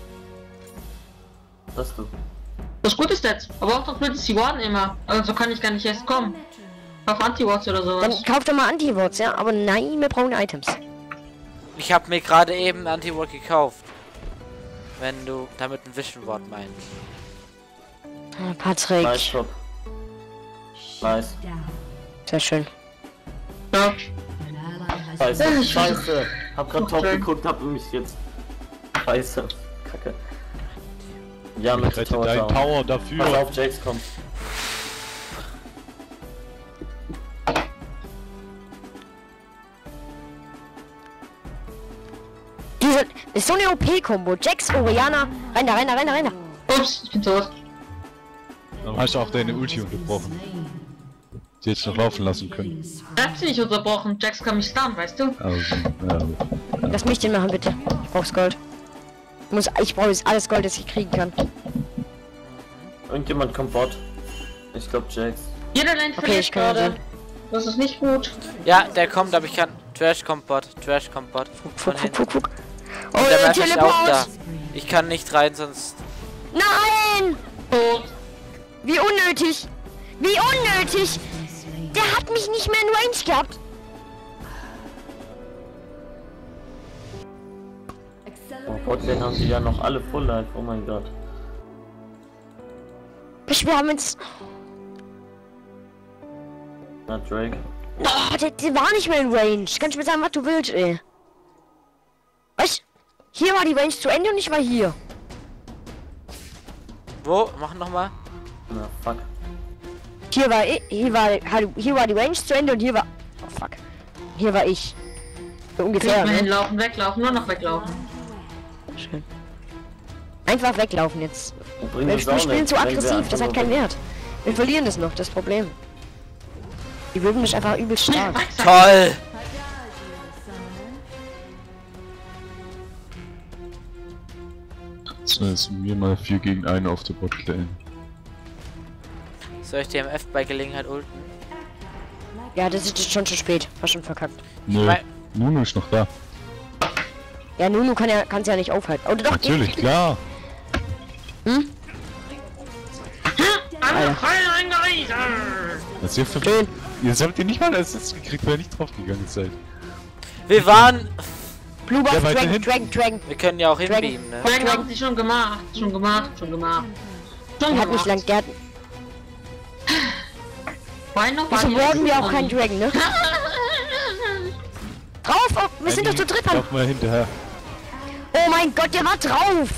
Speaker 3: Das du.
Speaker 2: Das Gute ist jetzt. Aber auch doch blöd ist, die warten immer. Also so kann ich gar nicht erst kommen. Auf Anti-Wards oder
Speaker 1: Dann
Speaker 2: sowas.
Speaker 1: kauft doch mal Anti-Worts, ja. Aber nein, wir brauchen Items.
Speaker 4: Ich habe mir gerade eben Anti-Ward gekauft. Wenn du damit ein Vision-Wort meinst.
Speaker 1: Ah, Patrick.
Speaker 3: Nice, top. Nice.
Speaker 1: Sehr schön.
Speaker 2: Ja.
Speaker 3: Scheiße, scheiße. Hab grad top geguckt, hab mich jetzt. Scheiße. Kacke. Ja, mit
Speaker 5: Rette
Speaker 3: Tower
Speaker 5: deinen
Speaker 3: down.
Speaker 5: Tower
Speaker 3: Pass
Speaker 5: dafür.
Speaker 3: auf, Jax kommt.
Speaker 1: Diese ist so eine OP-Kombo. Jax, Oriana. Rein da.
Speaker 2: Ups, ich bin tot.
Speaker 5: Dann hast du auch deine Ulti unterbrochen. Die jetzt noch laufen lassen können.
Speaker 2: Ich hab sie nicht unterbrochen. Jax kann mich stunnen, weißt du?
Speaker 5: Also, ja.
Speaker 1: Lass mich den machen, bitte. Ich brauch's Gold. Ich brauche jetzt alles Gold, das ich kriegen kann.
Speaker 3: Irgendjemand kommt Bot. Ich glaub Jax.
Speaker 2: Jeder Lane
Speaker 1: Okay,
Speaker 2: verliert
Speaker 1: ich kann
Speaker 2: gerade.
Speaker 1: sehen.
Speaker 2: Das ist nicht gut.
Speaker 4: Ja, der kommt, aber ich kann. Trash kommt Bot. Von hinten.
Speaker 1: Fuck. Oh,
Speaker 4: Und der Match ist auch da.
Speaker 1: Teleport!
Speaker 4: Ich kann nicht rein, sonst.
Speaker 1: Nein!
Speaker 2: Tot.
Speaker 1: Wie unnötig! Wie unnötig! Der hat mich nicht mehr in Range gehabt!
Speaker 3: Oh Gott, den haben sie ja noch alle Full Life, oh mein Gott.
Speaker 1: Wir haben jetzt...
Speaker 3: Na, Drake.
Speaker 1: Oh, der war nicht mehr in Range. Kannst du mir sagen, was du willst, ey? Was? Hier war die Range zu Ende und ich war hier.
Speaker 4: Wo? Mach nochmal.
Speaker 3: Na, fuck.
Speaker 1: Hier war die Range zu Ende und hier war... Oh, fuck. Hier war ich. So ungefähr,
Speaker 2: Nicht mehr
Speaker 1: ne?
Speaker 2: hinlaufen, weglaufen, nur noch weglaufen.
Speaker 1: Schön. Einfach weglaufen jetzt.
Speaker 3: Bringt uns
Speaker 1: Wir
Speaker 3: auch
Speaker 1: spielen
Speaker 3: nicht,
Speaker 1: zu
Speaker 3: wenn wir
Speaker 1: aggressiv,
Speaker 3: einfach
Speaker 1: das hat
Speaker 3: nur
Speaker 1: keinen Wert. Wir verlieren das noch, das Problem. Die Riven ist einfach übel stark.
Speaker 4: Toll!
Speaker 5: So, jetzt mir mal 4 gegen 1 auf der Botlane.
Speaker 4: Soll ich die MF bei Gelegenheit ulten?
Speaker 1: Ja, das ist jetzt schon zu spät. War schon verkackt.
Speaker 5: Nö,
Speaker 4: mein-
Speaker 5: Nunu ist noch da.
Speaker 1: Ja, Nunu kann's ja nicht aufhalten. Oder doch,
Speaker 5: Natürlich, klar.
Speaker 2: Alle Pfeile eingereicht!
Speaker 5: Das ist ja für... Jetzt habt ihr nicht mal Assist gekriegt, weil ihr nicht drauf gegangen seid.
Speaker 4: Wir waren...
Speaker 1: Blue Buff,
Speaker 5: Ja, weiter
Speaker 1: Dragon,
Speaker 5: hinten.
Speaker 1: Dragon.
Speaker 4: Wir können ja auch hinbeamen, ne?
Speaker 2: Nein, haben sie schon gemacht. Schon gemacht.
Speaker 1: Der hat nicht lang, der hat... Wieso brauchen wir auch keinen Dragon, ne? Drauf! Oh, wir sind doch zu dritt, Mann!
Speaker 5: Lauf mal hinterher.
Speaker 1: Oh mein Gott, der war drauf!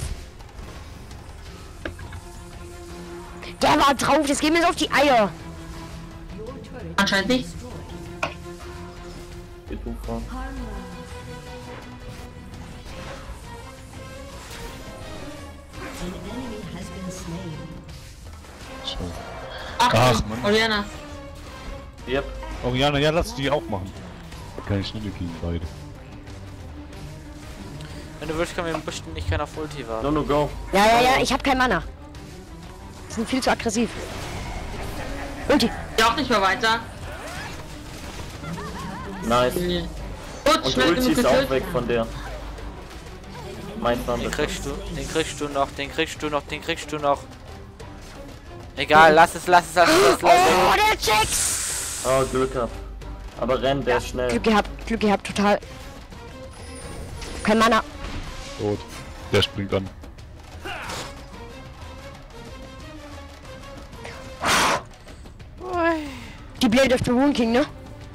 Speaker 1: Der war drauf, das geht mir so auf die Eier.
Speaker 2: Anscheinend nicht.
Speaker 3: Geh du vor.
Speaker 5: So.
Speaker 2: Ach,
Speaker 5: Ach, Mann.
Speaker 2: Oriana.
Speaker 3: Yep.
Speaker 5: Oriana, ja, lass die auch machen. Keine Schnitte gegen beide.
Speaker 4: Wenn du willst, können wir im Busch nicht keiner auf Ulti warten.
Speaker 3: No, go.
Speaker 1: Ja, ich hab kein Mana. Die sind viel zu aggressiv. Ulti.
Speaker 2: Ja, auch nicht mehr weiter.
Speaker 3: Nice.
Speaker 2: Gut,
Speaker 3: Und
Speaker 2: schnell
Speaker 3: Ulti
Speaker 2: genug
Speaker 3: ist auch
Speaker 2: getötet.
Speaker 3: weg von der. Mein Mann,
Speaker 4: Den kriegst du noch. Egal, lass es.
Speaker 1: Oh, der Jax!
Speaker 3: Oh, Glück gehabt. Aber rennt, der ist schnell.
Speaker 1: Glück gehabt, total. Kein Mana.
Speaker 5: Tot. Der springt an.
Speaker 1: Die Blade of the Moon King, ne?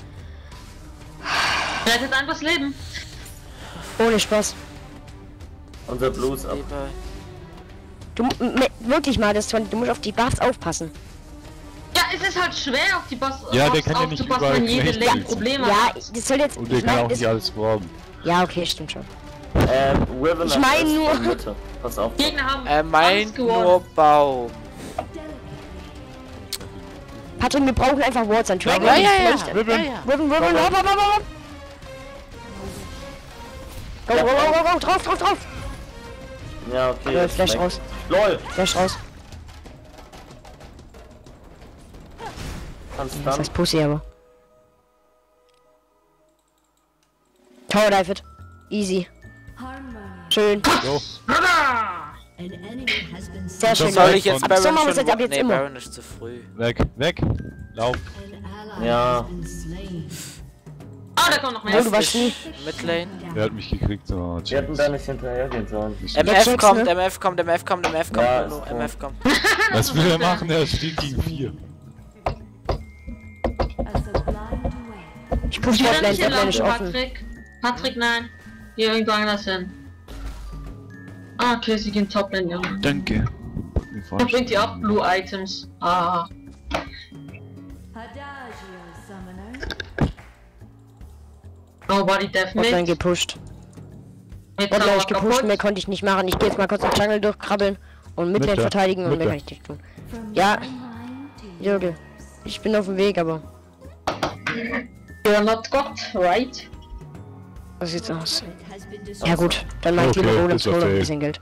Speaker 2: Rettet einfach das Leben.
Speaker 1: Ohne Spaß.
Speaker 3: Unser Blues ab.
Speaker 1: Du wirklich mal, du musst auf die Buffs aufpassen.
Speaker 2: Ja, es ist halt schwer auf die Boss
Speaker 5: Ja, der
Speaker 2: Boss
Speaker 5: kann ja nicht
Speaker 2: aufzupassen,
Speaker 5: überall
Speaker 2: wenn jede
Speaker 5: Knecht
Speaker 2: Lane
Speaker 5: schießen.
Speaker 2: Probleme
Speaker 1: Ja,
Speaker 2: hat.
Speaker 1: das soll jetzt.
Speaker 5: Und der
Speaker 1: Ich
Speaker 5: kann
Speaker 1: mein,
Speaker 5: auch nicht alles brauchen.
Speaker 1: ja, okay, stimmt schon.
Speaker 3: Riven
Speaker 1: Ich mein
Speaker 3: ist
Speaker 1: nur-
Speaker 3: in Mitte. Pass auf.
Speaker 2: Gegner haben
Speaker 4: Er meint
Speaker 2: alles gewonnen.
Speaker 4: nur Baum.
Speaker 1: Patrick, wir brauchen einfach Wards an Dragon.
Speaker 4: Ja.
Speaker 1: Riven, hopp. Go, drauf.
Speaker 3: Ja, okay.
Speaker 1: Flash
Speaker 3: jetzt
Speaker 1: raus.
Speaker 3: LOL.
Speaker 1: Flash raus.
Speaker 3: Kannst
Speaker 1: Das
Speaker 3: dann.
Speaker 1: heißt Pussy, aber. Tower Dive it. Easy. Schön.
Speaker 5: So.
Speaker 1: Sehr schön.
Speaker 4: Soll ich jetzt
Speaker 5: So
Speaker 4: Baron
Speaker 1: machen wir es
Speaker 4: schon...
Speaker 1: jetzt ab jetzt
Speaker 4: Nee,
Speaker 1: immer.
Speaker 4: Baron ist zu früh.
Speaker 5: Weg. Lauf.
Speaker 3: Ja.
Speaker 2: Ah, da kommt noch
Speaker 1: Oh,
Speaker 2: mehr.
Speaker 1: du warst nie.
Speaker 4: Midlane.
Speaker 5: Der hat mich gekriegt. Oh,
Speaker 3: Wir hätten da nicht hinterhergehen sollen.
Speaker 4: MF kommt,
Speaker 1: ne?
Speaker 4: MF kommt.
Speaker 3: Ja,
Speaker 4: Hallo,
Speaker 3: ist
Speaker 4: MF kommt.
Speaker 5: Was will er machen? Er steht gegen 4.
Speaker 1: Ich push
Speaker 2: Ich will
Speaker 1: Botlane,
Speaker 2: nicht
Speaker 1: Botlane ist
Speaker 2: hinlaufen,
Speaker 1: offen.
Speaker 2: Patrick, nein. Hier irgendwo anders hin. Ah, okay, sie gehen Toplane, ja.
Speaker 5: Danke.
Speaker 2: Da bringt ihr auch Blue Items. Ah. Nobody Death
Speaker 1: Botlane
Speaker 2: mit.
Speaker 1: gepusht.
Speaker 2: Mit
Speaker 1: Botlane
Speaker 2: Tower
Speaker 1: ist gepusht,
Speaker 2: kaputt.
Speaker 1: mehr konnte ich nicht machen. Ich gehe jetzt mal kurz im Jungle durchkrabbeln und Midlane
Speaker 5: Mitte,
Speaker 1: verteidigen und mehr
Speaker 5: Mitte.
Speaker 1: kann ich nicht tun. Ja, Jürgen. Ich bin auf dem Weg, aber.
Speaker 2: You're not God, right?
Speaker 1: Was sieht's aus? Ja gut, dann mach ich lieber
Speaker 5: Okay,
Speaker 1: Golem
Speaker 5: ist
Speaker 1: Scroll noch ein
Speaker 5: okay.
Speaker 1: bisschen Geld.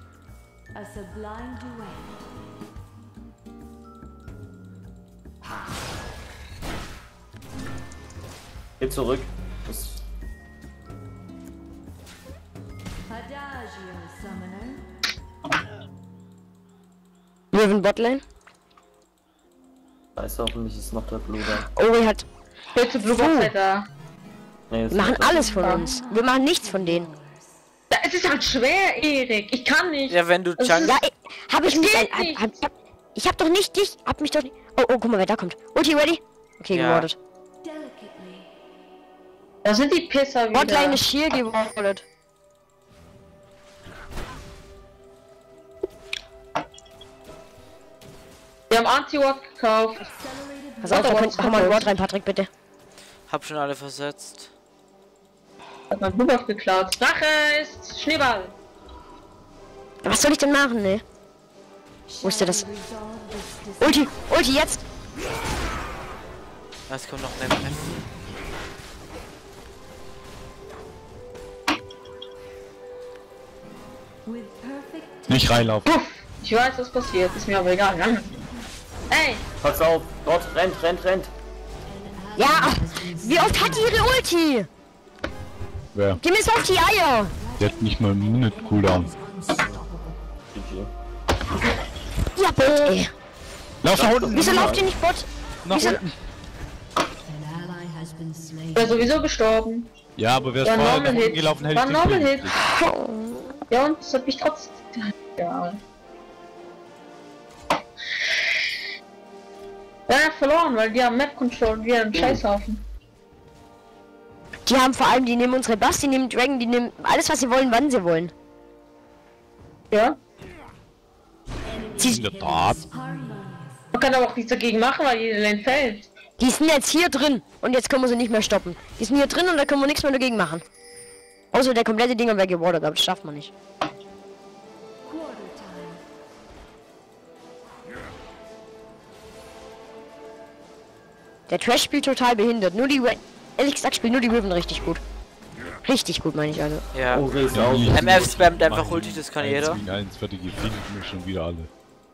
Speaker 3: Geh zurück. Das
Speaker 1: Riven Botlane.
Speaker 3: weiß hoffentlich ist noch der Blue da.
Speaker 1: Ori hat.
Speaker 2: Bitte Blue Box da.
Speaker 3: Nee, ist
Speaker 1: Wir machen
Speaker 3: nicht da.
Speaker 1: alles von uns. Wir machen nichts von denen.
Speaker 2: Ja, es ist halt schwer, Erik. Ich kann nicht.
Speaker 4: Ja, wenn du
Speaker 2: Es
Speaker 4: Jungle...
Speaker 1: Ja, hab ich nicht.
Speaker 2: geht nicht.
Speaker 1: Ich hab doch nicht dich. Hab mich doch nicht. Oh, guck mal, wer da kommt. Ulti ready? Okay,
Speaker 4: Ja.
Speaker 1: gewordet.
Speaker 6: Delicately.
Speaker 2: Da sind die Pisser wieder.
Speaker 1: Botlane ist hier gewordet.
Speaker 2: Wir haben Anti-Ward gekauft.
Speaker 1: Pass auf, da könnt, hau mal ein Wort rein, Patrick, bitte.
Speaker 4: Hab schon alle versetzt.
Speaker 2: Hat mein Buff geklaut. Rache ist Schneeball.
Speaker 1: Was soll ich denn machen, ne? Wusste das. Ulti, jetzt!
Speaker 4: Es kommt noch ein MF.
Speaker 6: With perfect
Speaker 5: Nicht reinlaufen.
Speaker 2: Puff. Ich weiß, was passiert. Ist mir aber egal. Ey,
Speaker 3: Pass auf, dort, rennt.
Speaker 1: Ja! Wie oft hat die ihre Ulti?
Speaker 5: Wer?
Speaker 1: Geh mir so auf die Eier!
Speaker 5: Der hat nicht mal einen Minute Cooldown.
Speaker 3: GG.
Speaker 1: Ja, Bot, ey.
Speaker 5: Lauf nach unten!
Speaker 1: Wieso lauft ihr nicht Bot?
Speaker 5: Nach
Speaker 1: Wieso?
Speaker 5: unten!
Speaker 2: wäre sowieso gestorben.
Speaker 5: Ja, aber wer ist
Speaker 2: War
Speaker 5: vorher
Speaker 2: Normal
Speaker 5: nach unten
Speaker 2: Hit.
Speaker 5: gelaufen, hätte
Speaker 2: War
Speaker 5: ich
Speaker 2: Normal
Speaker 5: den
Speaker 2: Hit.
Speaker 5: Kill.
Speaker 2: Ja, und das hat mich trotzdem... Ja. Ja, verloren, weil die haben Map-Control und wir einen Scheißhaufen.
Speaker 1: Die haben vor allem, die nehmen unsere Bass, die nehmen Dragon, die nehmen alles, was sie wollen, wann sie wollen.
Speaker 2: Ja.
Speaker 5: In der Tat.
Speaker 2: Man kann aber auch nichts dagegen machen, weil jeder Lane fällt.
Speaker 1: Die sind jetzt hier drin und jetzt können wir sie nicht mehr stoppen. Die sind hier drin und da können wir nichts mehr dagegen machen. Außer der komplette Dinger wäre gewordet, aber das schafft man nicht.
Speaker 6: quarter time.
Speaker 1: Der Trash spielt total behindert. Nur die, ehrlich gesagt, spielt nur die Riven richtig gut. Richtig gut, meine ich also.
Speaker 4: Ja.
Speaker 3: Oh, Riss auf.
Speaker 4: MF spammt einfach Ulti, das kann jeder.
Speaker 5: 1 fertige finden wir schon wieder alle.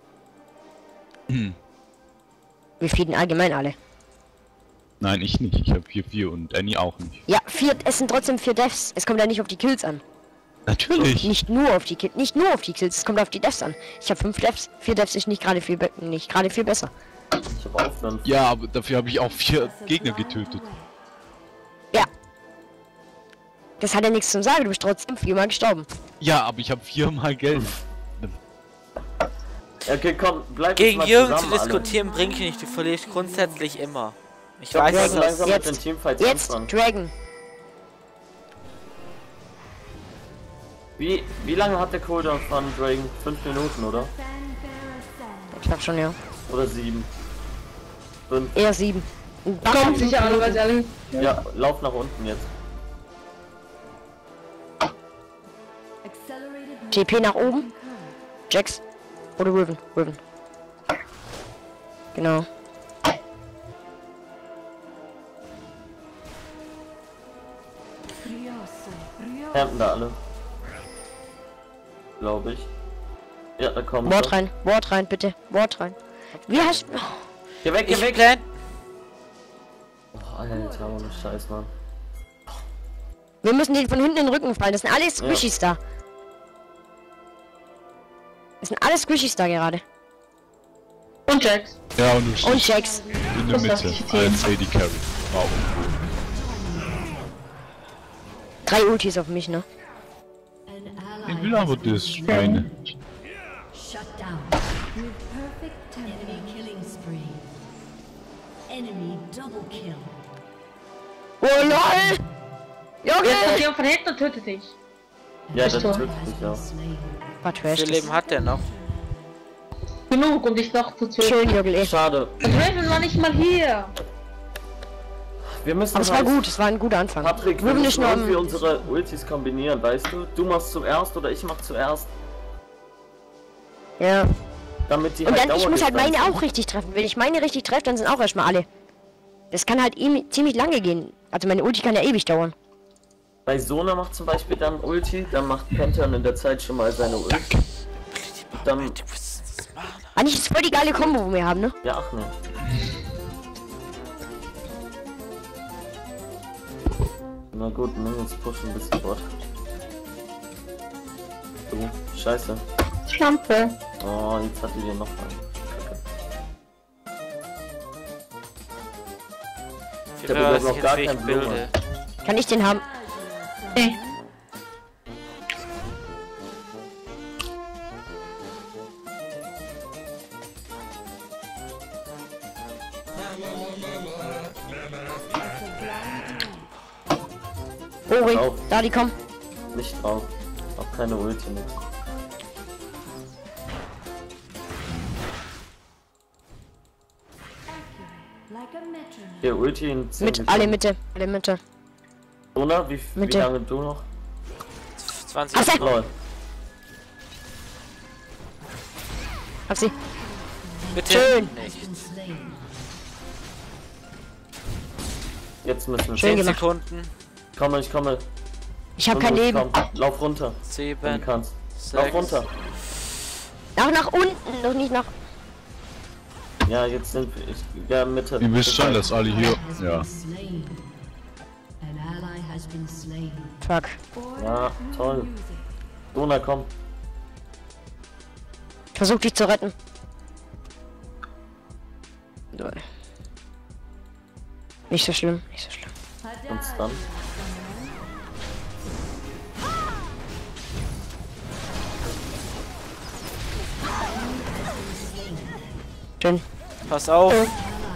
Speaker 1: Wir feeden allgemein alle.
Speaker 5: Nein, ich nicht. Ich habe 4 und Annie auch nicht.
Speaker 1: Ja, es sind trotzdem 4 Deaths. Es kommt ja nicht auf die Kills an.
Speaker 5: Natürlich!
Speaker 1: Nicht nur auf die Kills, es kommt auf die Deaths an. Ich habe 5 Deaths. 4 Deaths ist nicht gerade viel besser.
Speaker 3: Ich hab Aufwand.
Speaker 5: Ja, aber dafür habe ich auch 4 Gegner getötet.
Speaker 1: Ja. Das hat ja nichts zu sagen, du bist trotzdem 4-mal gestorben.
Speaker 5: Ja, aber ich habe 4-mal Geld.
Speaker 3: Okay, komm, bleib
Speaker 4: Gegen
Speaker 3: jetzt mal
Speaker 4: Jürgen zu
Speaker 3: zusammen, alle.
Speaker 4: diskutieren bringt nicht, du verlierst grundsätzlich immer. Ich
Speaker 3: Ja,
Speaker 4: weiß
Speaker 3: wir
Speaker 4: es.
Speaker 3: müssen langsam mit
Speaker 1: Jetzt,
Speaker 3: den Teamfights
Speaker 1: Jetzt,
Speaker 3: anfangen.
Speaker 1: Dragon.
Speaker 3: Wie lange hat der Cooldown von Dragon? 5 Minuten, oder?
Speaker 1: Ich glaub schon, ja.
Speaker 3: Oder 7? 5.
Speaker 1: Eher 7.
Speaker 2: Kommt sicher alle, weil sie alle...
Speaker 3: Ja, lauf nach unten jetzt.
Speaker 6: Accelerated
Speaker 1: TP nach oben. Jax. Oder Riven. Genau.
Speaker 3: Campen da alle. Glaube ich. Ja, da kommt
Speaker 1: Wort rein, bitte. Wort rein. Wie heißt... Oh,
Speaker 3: Geh weg, geh
Speaker 4: Ich
Speaker 3: weg!
Speaker 4: plan.
Speaker 3: Oh, Alter, ohne Scheiß, Mann.
Speaker 1: wir müssen den von hinten in den Rücken fallen. Das sind alles Squishies da. Das sind alles Squishies da gerade.
Speaker 2: Und Jax.
Speaker 5: Ja, und du
Speaker 1: Und
Speaker 5: stehst
Speaker 1: Jax.
Speaker 5: in der
Speaker 2: Das
Speaker 5: Mitte.
Speaker 2: lass ich zählen.
Speaker 5: Als AD Carry. Wow.
Speaker 1: 3 Ultis auf mich, ne?
Speaker 5: Ich will aber das Schweine.
Speaker 7: Shut down.
Speaker 6: with perfect tempo.
Speaker 7: Enemy killing spree. Enemy double kill.
Speaker 1: Oh lol!
Speaker 2: Jetzt kommt
Speaker 1: Junge!
Speaker 2: jemand von hinten und tötet dich.
Speaker 3: Ja,
Speaker 2: Bist
Speaker 3: das
Speaker 2: du?
Speaker 3: tötet mich auch.
Speaker 7: Slain.
Speaker 1: War
Speaker 4: Wie
Speaker 1: Trash.
Speaker 4: viel Leben hat der noch?
Speaker 2: Genug, um dich noch zu töten.
Speaker 1: Schön, Jogel, ey.
Speaker 3: Schade.
Speaker 2: Und Raven war nicht mal hier.
Speaker 3: Wir müssen
Speaker 1: Aber es war
Speaker 3: halt-
Speaker 1: gut, es war ein guter Anfang.
Speaker 3: Patrick, wir
Speaker 1: Riven ist
Speaker 3: müssen
Speaker 1: noch
Speaker 3: irgendwie
Speaker 1: am...
Speaker 3: unsere Ultis kombinieren, weißt du? Du machst zuerst oder ich mach zuerst.
Speaker 1: Ja.
Speaker 3: Damit die
Speaker 1: Und
Speaker 3: halt
Speaker 1: dann, ich muss halt meine
Speaker 3: Dauerdistanz
Speaker 1: auch richtig treffen. Wenn ich meine richtig treffe, dann sind auch erstmal alle. Das kann halt ziemlich lange gehen. Also meine Ulti kann ja ewig dauern.
Speaker 3: Bei Sona macht zum Beispiel dann Ulti, dann macht Pantheon in der Zeit schon mal seine Ulti. Dann,
Speaker 4: Du musst das machen.
Speaker 1: Eigentlich ist voll die geile Kombo, wo wir haben, ne?
Speaker 3: ja, ach ne. Na gut, ne, jetzt pushen ein bisschen Bot. Du, scheiße.
Speaker 2: Schlampe.
Speaker 3: Oh, jetzt hat die hier noch einen.
Speaker 4: Ich
Speaker 3: hab
Speaker 4: will, was
Speaker 3: noch
Speaker 4: ich
Speaker 3: gar
Speaker 4: jetzt
Speaker 3: keinen
Speaker 4: fähig
Speaker 3: Blumen.
Speaker 4: bilde.
Speaker 1: Kann ich den haben?
Speaker 2: Hey.
Speaker 1: Ori,
Speaker 3: Drauf.
Speaker 1: da die kommen.
Speaker 3: Nicht drauf. Auch keine Ulti mehr.
Speaker 6: Like a metronome.
Speaker 3: Hier, Ulti in 10
Speaker 1: Mit, alle Mitte, alle Mitte.
Speaker 3: Dona, wie
Speaker 1: Mitte.
Speaker 3: lange du noch?
Speaker 4: 20.
Speaker 1: Ach,
Speaker 3: Lol.
Speaker 1: Hab sie.
Speaker 4: Bitte.
Speaker 1: Schön.
Speaker 4: Nicht.
Speaker 3: Jetzt müssen wir.
Speaker 1: Schön
Speaker 4: 10
Speaker 1: gemacht.
Speaker 4: Sekunden.
Speaker 3: Ich komme.
Speaker 1: Ich hab kein
Speaker 3: Lulu,
Speaker 1: Leben.
Speaker 3: komm. Lauf runter, wenn
Speaker 4: 7,
Speaker 3: du kannst. Lauf
Speaker 4: 6.
Speaker 3: runter.
Speaker 1: Auch nach unten, noch nicht nach.
Speaker 3: Ja, jetzt sind wir. Ja, Mitte.
Speaker 5: Ihr wisst schon, dass alle hier... Ja.
Speaker 1: Fuck.
Speaker 3: Ja, toll. Dona, komm.
Speaker 1: Versuch dich zu retten. Nicht so schlimm, nicht so schlimm.
Speaker 3: Und dann.
Speaker 1: Schön.
Speaker 4: Pass auf.
Speaker 1: Ich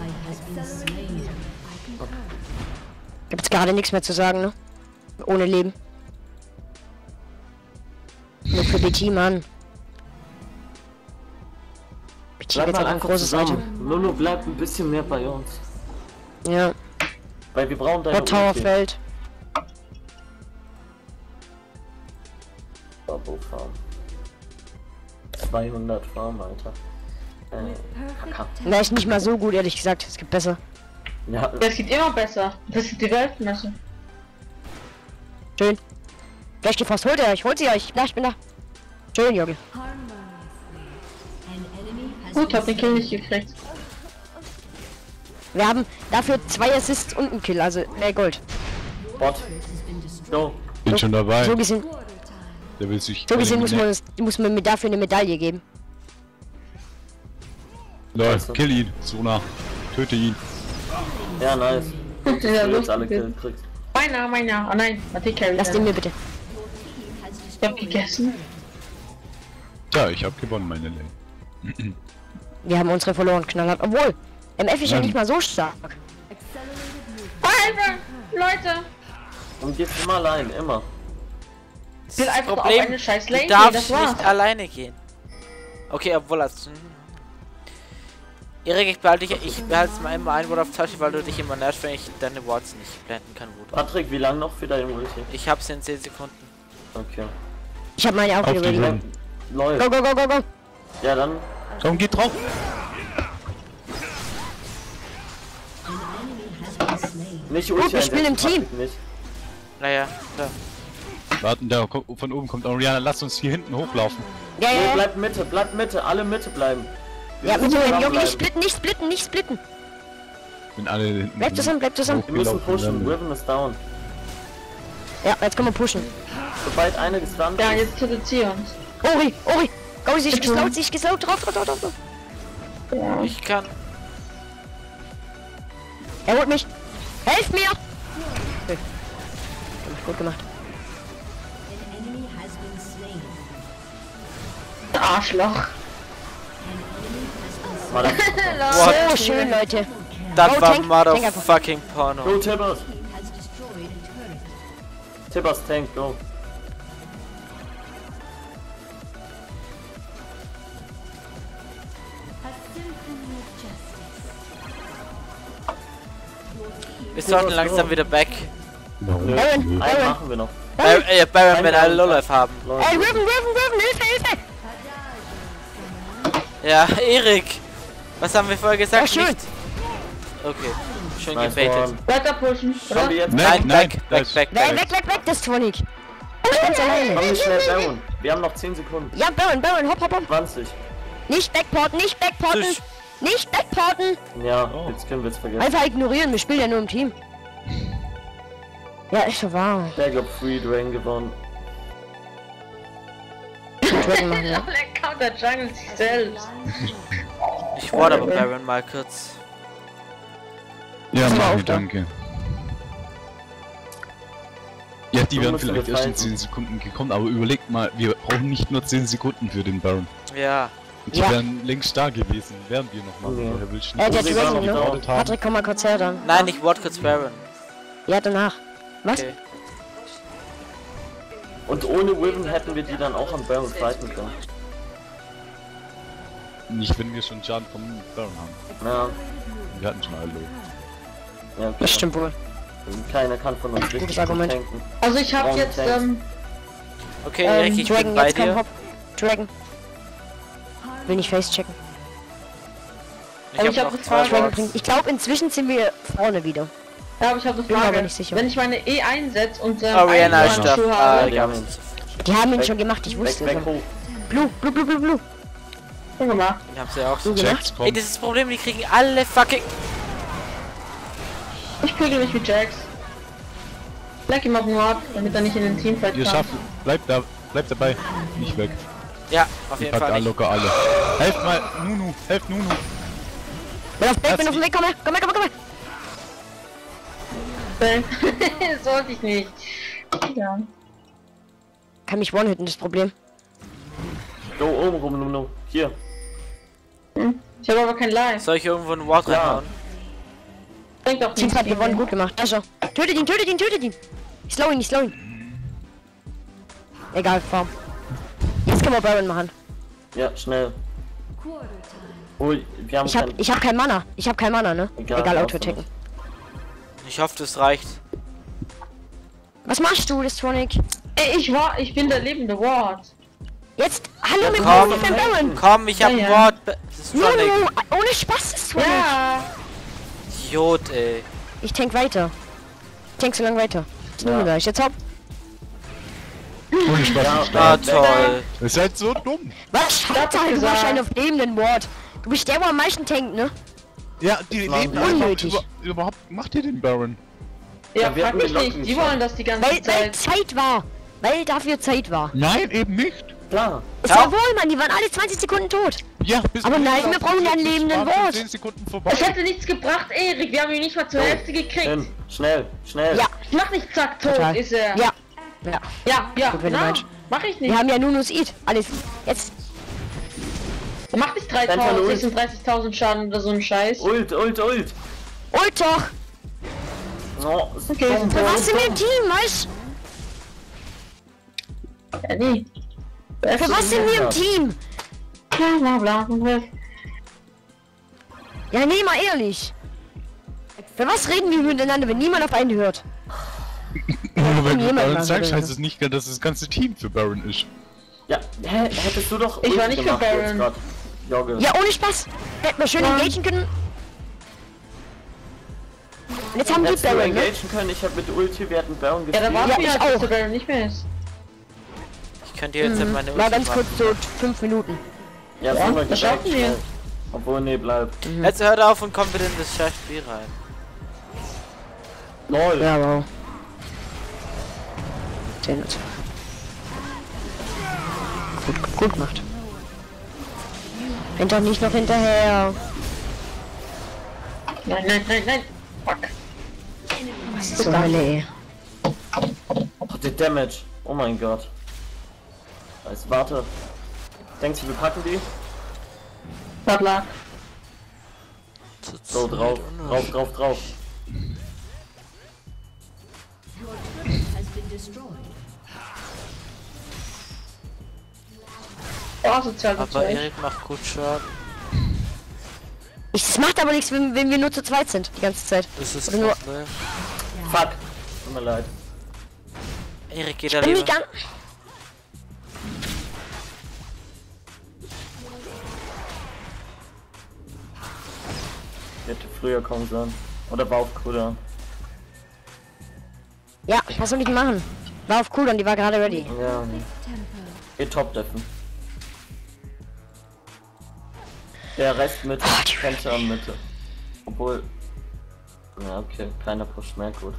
Speaker 1: hab jetzt gerade nichts mehr zu sagen, ne? Ohne Leben. Nur für BT, Mann. BT
Speaker 3: Bleib
Speaker 1: wird
Speaker 3: mal
Speaker 1: auch ein
Speaker 3: einfach
Speaker 1: großes Item.
Speaker 3: zusammen. Lulu, bleib ein bisschen mehr bei uns.
Speaker 1: Ja,
Speaker 3: Weil wir brauchen deine
Speaker 1: Hot Tower
Speaker 3: Ulti.
Speaker 1: fällt.
Speaker 3: Babo Farm. 200 Farm, Alter. Kaka.
Speaker 1: Na, ist nicht mal so gut, ehrlich gesagt. Es gibt besser.
Speaker 3: Ja,
Speaker 2: Das geht immer besser. Das ist die Weltmesse.
Speaker 1: Schön. Gleich die Faust holt ihr euch, holt sie euch. Ja, ich bin da. Schön, Junge.
Speaker 2: Gut, hab den Kill nicht gekriegt.
Speaker 1: Wir haben dafür 2 Assists und einen Kill, also Gold.
Speaker 3: Bot. Go.
Speaker 5: Bin schon dabei.
Speaker 1: So gesehen,
Speaker 5: Der will sich...
Speaker 1: muss man mir dafür eine Medaille geben.
Speaker 5: Lol, kill ihn, Sona. Töte ihn.
Speaker 3: Ja, nice.
Speaker 2: Ja,
Speaker 3: Du jetzt
Speaker 2: los.
Speaker 3: alle Kills kriegst.
Speaker 2: Meiner. Oh nein, hat die Carry.
Speaker 1: Lass den mir bitte.
Speaker 2: Ich hab gegessen.
Speaker 5: Tja, ich hab gewonnen, meine Lane.
Speaker 1: Wir haben unsere verloren, knallhart. Obwohl, MF ist ja
Speaker 5: Nein.
Speaker 1: nicht mal so stark.
Speaker 2: Alter, Leute.
Speaker 3: Und gehst immer allein, immer.
Speaker 2: Ich will einfach auf
Speaker 4: Problem,
Speaker 2: eine scheiß
Speaker 4: du
Speaker 2: Lane gehen,
Speaker 4: darfst
Speaker 2: das war's.
Speaker 4: nicht alleine gehen. Okay, obwohl das... Erik, ich behalte es mal immer ein Wort auf Tasche, weil du dich immer nervst, wenn ich deine Worte nicht blenden kann, wo du.
Speaker 3: Patrick, wie lang noch für deine Ulti?
Speaker 4: Ich hab's in 10 Sekunden.
Speaker 3: Okay.
Speaker 1: Ich habe meine auch
Speaker 5: Auf
Speaker 1: wieder
Speaker 5: die
Speaker 1: ready.
Speaker 5: Run.
Speaker 3: Läuft.
Speaker 1: Go, go, go, go, go.
Speaker 3: Ja, dann.
Speaker 5: Komm, geht drauf.
Speaker 3: Nicht
Speaker 1: Gut, wir
Speaker 3: Ulti
Speaker 1: spielen im
Speaker 3: einsetzen,
Speaker 1: Team.
Speaker 3: Patrick, nicht.
Speaker 4: Naja, klar.
Speaker 5: Warten, da von oben kommt Oriana. Lasst uns hier hinten hochlaufen.
Speaker 1: Ja,
Speaker 3: Nee,
Speaker 1: ja, ja.
Speaker 3: bleib Mitte, alle Mitte bleiben. Wir
Speaker 1: Ja,
Speaker 3: müssen
Speaker 1: mit dem
Speaker 3: zusammen
Speaker 1: Junge, nicht
Speaker 3: bleiben.
Speaker 1: splitten, nicht splitten, nicht splitten.
Speaker 5: Wenn alle hinten...
Speaker 1: Bleib zusammen, bleib zusammen.
Speaker 3: Wir müssen
Speaker 5: hochgelaufen
Speaker 3: pushen,
Speaker 5: werden.
Speaker 3: Riven ist down.
Speaker 1: Ja, jetzt können wir pushen.
Speaker 3: Sobald eine gestunt
Speaker 2: Ja,
Speaker 3: ist,
Speaker 2: jetzt reduzieren uns.
Speaker 1: Ori, go, sich
Speaker 2: Bitte.
Speaker 1: geslaut, drauf.
Speaker 4: Ich kann.
Speaker 1: Er holt mich. Helft mir! Okay. Gut gemacht.
Speaker 2: Arschloch.
Speaker 1: So schön, Leute.
Speaker 4: Das
Speaker 1: Go,
Speaker 4: war
Speaker 1: Tank,
Speaker 4: motherfucking Porno.
Speaker 3: Go Tibbers! Tibbers Tank, go.
Speaker 4: Wir sollten langsam wieder back.
Speaker 5: Warum?
Speaker 3: Nö,
Speaker 1: Baron,
Speaker 3: einen
Speaker 1: Baron.
Speaker 3: machen wir noch.
Speaker 4: Baron, wenn alle Lowlife haben.
Speaker 3: Leute.
Speaker 1: Ey, Riven, Hilfe!
Speaker 4: Ja, Erik. Was haben wir vorher gesagt?
Speaker 1: Ja, schön.
Speaker 4: Nicht? Okay, schön
Speaker 3: Nice
Speaker 4: gebaitet.
Speaker 3: one.
Speaker 2: Weiter pushen,
Speaker 3: Kommen wir
Speaker 2: oder?
Speaker 3: jetzt?
Speaker 5: Nein,
Speaker 4: Nein,
Speaker 5: das-
Speaker 4: back.
Speaker 1: Weg, das Tonic. Ganz alleine.
Speaker 3: Komm nicht schnell Baron. Wir haben noch 10 Sekunden.
Speaker 1: Ja, Baron, hopp.
Speaker 3: 20.
Speaker 1: Nicht backporten.
Speaker 4: Tschüss.
Speaker 1: Nicht backporten.
Speaker 3: Ja,
Speaker 5: Oh.
Speaker 3: jetzt können wir es vergessen.
Speaker 1: Einfach ignorieren, wir spielen ja nur im Team. Ja, ist so wahr.
Speaker 3: Der glaubt Free Drain gewonnen.
Speaker 1: Dragon machen, ja.
Speaker 2: Der Counter Jungle sich selbst.
Speaker 4: Ich wollte aber Baron mal kurz.
Speaker 5: Ja,
Speaker 1: Pass mal
Speaker 5: Mami,
Speaker 1: auf, da.
Speaker 5: danke. Ja, die
Speaker 3: So
Speaker 5: wären
Speaker 3: müssen
Speaker 5: vielleicht
Speaker 3: wir
Speaker 5: erst in
Speaker 3: fighten.
Speaker 5: 10 Sekunden gekommen, aber überlegt mal, wir brauchen nicht nur 10 Sekunden für den Baron.
Speaker 4: Ja.
Speaker 5: Die
Speaker 1: Ja.
Speaker 5: wären längst da gewesen, wären wir noch mal.
Speaker 3: Ja.
Speaker 5: Woher willst du
Speaker 1: Der
Speaker 5: nicht
Speaker 3: Sie
Speaker 1: Dragon,
Speaker 3: waren
Speaker 1: ne?
Speaker 3: noch
Speaker 5: geordnet haben?
Speaker 1: Patrick, komm mal kurz her dann.
Speaker 4: Nein, nicht Ward kurz Baron.
Speaker 1: Ja, danach. Was?
Speaker 4: Okay.
Speaker 3: Und ohne Wyvern hätten wir die dann auch am Baron fighten können.
Speaker 5: Nicht, wenn wir schon Schaden vom Baron haben.
Speaker 3: Ja,
Speaker 5: Wir hatten schon alle.
Speaker 3: ja, okay.
Speaker 1: Das stimmt wohl.
Speaker 3: Keiner kann von uns richtig
Speaker 1: Argument.
Speaker 3: tanken.
Speaker 2: Also ich habe
Speaker 3: Warum
Speaker 2: jetzt,
Speaker 3: tanks?
Speaker 4: Okay, Erik, ich bin
Speaker 1: Dragon,
Speaker 4: bei
Speaker 1: jetzt komm,
Speaker 4: dir.
Speaker 1: hopp. Dragon. Will nicht face checken.
Speaker 2: Aber ich hab
Speaker 4: noch
Speaker 2: eine
Speaker 4: zwei
Speaker 2: Frage.
Speaker 1: Dragon
Speaker 4: Wards.
Speaker 1: bringt. Ich glaube, inzwischen sind wir vorne wieder.
Speaker 2: ja, aber ich habe eine
Speaker 1: Bin mir aber
Speaker 2: Frage.
Speaker 1: nicht sicher.
Speaker 2: Wenn ich meine E einsetze und
Speaker 4: Oriana
Speaker 2: einen
Speaker 4: ist da.
Speaker 2: Handschuh
Speaker 4: Ah,
Speaker 2: habe,
Speaker 4: die
Speaker 3: Ja,
Speaker 4: haben
Speaker 3: Mann.
Speaker 4: es.
Speaker 1: Die haben ihn
Speaker 3: Weg-
Speaker 1: schon gemacht, ich
Speaker 3: Weg,
Speaker 1: wusste
Speaker 3: weg,
Speaker 1: es.
Speaker 3: hoch.
Speaker 1: Blue, blue, blue, blue, blue.
Speaker 2: guck mal.
Speaker 4: Die haben es ja auch so.
Speaker 1: So gemacht.
Speaker 5: Jax
Speaker 4: Ey,
Speaker 5: kommt.
Speaker 4: das ist das Problem, die kriegen alle fucking...
Speaker 2: Ich prügel mich mit Jax. Leck ihm auf den Ort, damit er nicht in den Teamfight
Speaker 5: Ihr
Speaker 2: kann.
Speaker 5: schafft, bleibt dabei. Nicht weg.
Speaker 4: Ja, auf
Speaker 5: Die
Speaker 4: jeden
Speaker 5: packt
Speaker 4: Fall
Speaker 5: alle
Speaker 4: nicht.
Speaker 5: locker alle. Helft mal, Nunu, helft Nunu.
Speaker 1: Bin auf dem Weg, bin auf dem Weg, komm her, komm her, komm her, komm her.
Speaker 2: Das wollte ich nicht. Ja.
Speaker 1: Kann mich one-hitten, das Problem.
Speaker 3: Go oben rum, Nuno. Hier.
Speaker 2: Ich habe aber kein Live.
Speaker 4: Soll ich irgendwo einen Ward
Speaker 3: Ja.
Speaker 4: reinhauen?
Speaker 2: Bringt doch
Speaker 1: Team
Speaker 2: nichts.
Speaker 1: hat gewonnen, gut gemacht. Da ist er. Tötet ihn, tötet ihn, tötet ihn. Ich slow ihn, ich slow ihn. Egal, Farm. Jetzt können wir Baron machen.
Speaker 3: Ja, schnell.
Speaker 6: Quarter time.
Speaker 3: Oh, wir haben
Speaker 1: Ich hab kein Mana. Ich hab kein Mana, ne?
Speaker 3: Egal,
Speaker 1: Egal,
Speaker 3: brauchst du
Speaker 1: Auto-Attacken.
Speaker 4: Ich hoffe, das reicht.
Speaker 1: Was machst du, Destronic?
Speaker 2: Ey, ich bin der lebende Ward.
Speaker 1: Jetzt, hallo mit
Speaker 4: komm.
Speaker 1: dem Baron.
Speaker 4: Komm, ich hab
Speaker 2: Ja,
Speaker 4: ein
Speaker 2: ja.
Speaker 4: Ward. Das ist
Speaker 1: No,
Speaker 4: Sonic.
Speaker 1: no, ohne Spaß, Destronic.
Speaker 2: Ja.
Speaker 4: Idiot, ey.
Speaker 1: Ich tank weiter. Ich tank so lange weiter. Das nehmen wir gleich. Jetzt hopp.
Speaker 5: Ohne Spaß.
Speaker 4: Ah, toll.
Speaker 5: Ihr seid so dumm.
Speaker 1: Was?
Speaker 2: hab
Speaker 1: Alter,
Speaker 2: ich
Speaker 1: du
Speaker 2: gesagt.
Speaker 1: machst einen auf lebenden Ward. Du bist der, wo am meisten tankt, ne?
Speaker 5: Ja, die
Speaker 3: machen
Speaker 5: leben
Speaker 3: wir.
Speaker 5: einfach
Speaker 1: Unnötig.
Speaker 5: überhaupt. Macht ihr den Baron?
Speaker 2: Ja,
Speaker 3: Ja, wir
Speaker 2: frag
Speaker 3: hatten
Speaker 2: mich
Speaker 3: den Locken
Speaker 2: nicht. Die
Speaker 3: schon.
Speaker 2: wollen das die ganze
Speaker 1: Weil
Speaker 2: Zeit.
Speaker 1: Zeit war. Weil dafür Zeit war.
Speaker 5: Nein, eben nicht.
Speaker 3: Klar.
Speaker 1: Ist wohl, Mann, die waren alle 20 Sekunden tot.
Speaker 5: Ja, bis
Speaker 1: Aber
Speaker 5: wir
Speaker 1: nein, wir
Speaker 5: laufen,
Speaker 1: brauchen ja einen
Speaker 5: ist
Speaker 1: lebenden
Speaker 5: waren schon
Speaker 1: Wort.
Speaker 5: 10 Sekunden vorbei.
Speaker 2: Es hätte nichts gebracht, Erik. Wir haben ihn nicht mal zur Hälfte gekriegt.
Speaker 3: Hin. Schnell, schnell.
Speaker 1: Ja,
Speaker 2: Mach nicht zack, tot
Speaker 1: total.
Speaker 2: ist er.
Speaker 1: Ja. Ja.
Speaker 2: ja,
Speaker 1: Gut, wenn du
Speaker 2: na,
Speaker 1: meinst.
Speaker 2: mach ich
Speaker 1: Wir
Speaker 2: nicht.
Speaker 1: haben ja Nunus Eat. Alles. Jetzt.
Speaker 2: Mach nicht
Speaker 3: Dann verloren.
Speaker 2: 36.000 Schaden oder so ein Scheiß.
Speaker 3: Ult.
Speaker 1: Ult doch.
Speaker 3: Oh, ist
Speaker 2: Okay,
Speaker 3: dumm.
Speaker 1: Für was sind wir im Team, weißt
Speaker 2: Ja, nee.
Speaker 1: du? Für was sind wir im Team?
Speaker 2: Bla bla bla.
Speaker 1: Ja, nee, mal ehrlich. Für was reden wir miteinander, wenn niemand auf einen hört?
Speaker 5: Nur wenn du
Speaker 1: jemand
Speaker 5: Baron
Speaker 1: mal
Speaker 5: sagst,
Speaker 1: so
Speaker 5: heißt es nicht, dass das ganze Team für Baron ist.
Speaker 3: Ja, hättest du doch.
Speaker 2: Ich war
Speaker 3: Ult
Speaker 2: nicht für
Speaker 3: gemacht jetzt
Speaker 2: Baron.
Speaker 3: grad. Jogge.
Speaker 1: Ja, ohne Spaß. Hätten wir schön
Speaker 2: Ja.
Speaker 1: engagen können. Und jetzt haben die
Speaker 3: Hättest du
Speaker 1: Baron, ne?
Speaker 3: engagen können, ich hab mit Ulti, wir hätten Baron
Speaker 2: Ja, da
Speaker 3: gespielt.
Speaker 2: war
Speaker 1: Ja,
Speaker 2: mir
Speaker 1: ich
Speaker 2: halt,
Speaker 1: auch.
Speaker 2: dass der Baron nicht mehr ist.
Speaker 4: Ich könnte jetzt meine
Speaker 1: War
Speaker 4: Ulti
Speaker 1: ganz kurz
Speaker 4: machen.
Speaker 1: so 5 Minuten.
Speaker 3: Ja,
Speaker 2: Ja,
Speaker 3: sind wir
Speaker 2: das
Speaker 3: gleich
Speaker 2: schaffen wir.
Speaker 3: schnell. Obwohl, nee, bleib.
Speaker 4: Jetzt hört auf und kommt wieder in das scheiß Spiel rein.
Speaker 3: LOL.
Speaker 1: Ja, wow. 10 und 2. Gut gemacht. Rennt doch nicht noch hinterher.
Speaker 2: Nein. Fuck.
Speaker 1: Was ist so Hölle, ey.
Speaker 3: Oh, der Damage. Oh mein Gott. Also, warte. Denkst du, wir packen die?
Speaker 2: Bla bla.
Speaker 3: So, drauf. Drauf.
Speaker 7: Has been destroyed.
Speaker 2: Oh, sozial.
Speaker 4: Aber Erik macht gut Schaden.
Speaker 1: Es macht aber nichts, wenn wir nur zu zweit sind, die ganze Zeit.
Speaker 4: Das ist
Speaker 1: Oder nur-
Speaker 4: krass, ne?
Speaker 3: Fuck. Tut mir leid.
Speaker 4: Erik geht da
Speaker 1: Bin
Speaker 4: lieber.
Speaker 1: gegangen.
Speaker 3: Hätte früher kommen sollen. Oder war auf Cooldown.
Speaker 1: Ja, was soll ich machen? War auf Cooldown, die war gerade ready.
Speaker 3: Ja, nee. Geht top-deffen. Der Rest mit Penta Mitte. Obwohl. Ja, okay, kleiner Push mehr, gut.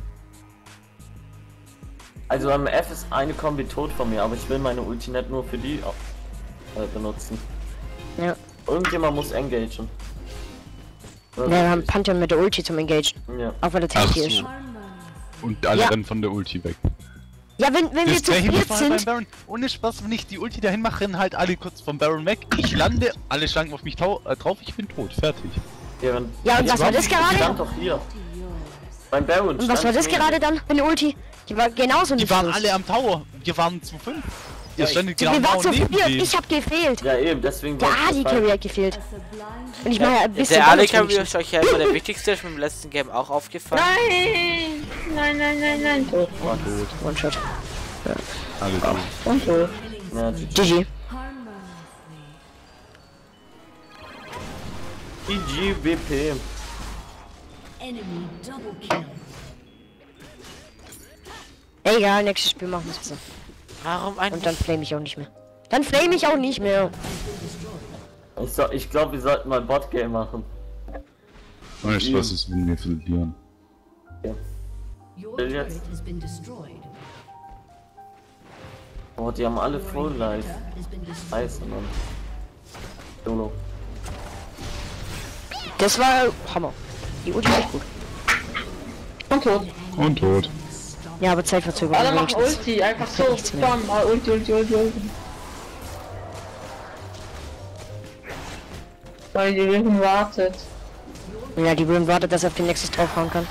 Speaker 3: Also am F ist eine Kombi tot von mir, aber ich will meine Ulti nicht nur für die benutzen.
Speaker 1: Ja.
Speaker 3: Irgendjemand muss engagen.
Speaker 1: Ja, wir haben Pantheon mit der Ulti zum Engagen.
Speaker 3: Ja.
Speaker 1: Auch weil der
Speaker 5: Ach
Speaker 1: Tanky
Speaker 5: so.
Speaker 1: ist.
Speaker 5: Und alle
Speaker 1: Ja.
Speaker 5: rennen von der Ulti weg.
Speaker 1: Ja, wenn wir zu
Speaker 5: gleiche
Speaker 1: viert
Speaker 5: Fall beim
Speaker 1: sind.
Speaker 5: Baron. Ohne Spaß, wenn ich die Ulti dahin mache, rennen halt alle kurz vom Baron weg. Ich lande, alle schlagen auf mich drauf, ich bin tot. Fertig.
Speaker 1: Ja, und was war das
Speaker 3: Ich
Speaker 1: gerade?
Speaker 3: stand doch hier. Beim Baron.
Speaker 1: Und was war das gerade dann für eine Ulti? Die war genauso
Speaker 5: Die
Speaker 1: nicht
Speaker 5: waren
Speaker 1: los.
Speaker 5: alle am Tower. Wir waren zu 5. Ihr
Speaker 3: Ja,
Speaker 5: standet
Speaker 1: Wir
Speaker 5: genau
Speaker 1: waren zu
Speaker 5: neben
Speaker 1: viert,
Speaker 5: dem.
Speaker 1: ich hab gefehlt.
Speaker 3: Ja, eben, deswegen.
Speaker 1: Der
Speaker 3: wollte ich
Speaker 1: Ali
Speaker 3: das
Speaker 1: Carry
Speaker 3: halt-
Speaker 1: hat gefehlt. Und ich mache ja ein bisschen
Speaker 4: Der Ali
Speaker 1: Damage
Speaker 4: Carry ist euch ja immer der wichtigste, ist mir im letzten Game auch aufgefallen.
Speaker 2: Nein. Tot.
Speaker 1: One-Shot.
Speaker 5: Alle tot.
Speaker 2: Und tot.
Speaker 3: Ja,
Speaker 1: GG.
Speaker 3: IGWP.
Speaker 7: Enemy double kill.
Speaker 1: Egal, nächstes Spiel machen wir es besser.
Speaker 4: Warum ein...
Speaker 1: Und dann flame ich auch nicht mehr. Dann flame ich auch nicht mehr.
Speaker 3: Ich glaube, wir sollten mal ein Bot-Game machen.
Speaker 5: Ohne Spaß ist, wenn wir verlieren.
Speaker 7: Your
Speaker 3: Will
Speaker 7: turret
Speaker 3: jetzt.
Speaker 7: has been destroyed.
Speaker 3: Oh, die haben alle Full Life.
Speaker 7: Has been destroyed.
Speaker 3: Scheiße, Mann. Solo.
Speaker 1: Das war Hammer. Die Ulti ist echt gut.
Speaker 2: Und tot.
Speaker 5: Und tot.
Speaker 1: Ja, aber Zeitverzögerung.
Speaker 2: Alle machen
Speaker 1: wenigstens.
Speaker 2: Ulti, einfach so.
Speaker 1: Nichts mehr.
Speaker 2: Bam, Ulti. Weil die Riven wartet.
Speaker 1: Ja, die Riven wartet, dass er auf den Nexus draufhauen kann.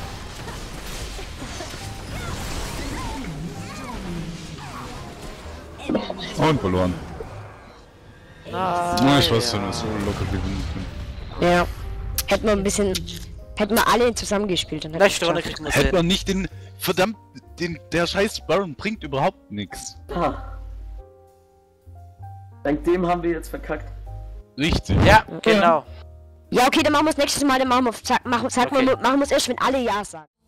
Speaker 5: Und verloren.
Speaker 4: Ah,
Speaker 5: Ohne Spaß,
Speaker 4: ja.
Speaker 5: wenn wir so locker gewinnen können.
Speaker 1: Ja. Hätten wir ein bisschen. Hätten wir alle zusammengespielt. Dann hätten
Speaker 4: Nächste
Speaker 1: wir
Speaker 4: Runde
Speaker 1: es
Speaker 4: kriegt man
Speaker 5: Hätte
Speaker 4: hin.
Speaker 5: man nicht den. Verdammt, der scheiß Baron bringt überhaupt nichts.
Speaker 3: Ah. Dank dem haben wir jetzt verkackt.
Speaker 5: Richtig.
Speaker 4: Ja, genau.
Speaker 1: Ja, okay, dann machen wir es nächstes Mal. Dann machen wir es
Speaker 4: Okay.
Speaker 1: machen wir es erst, wenn alle Ja sagen.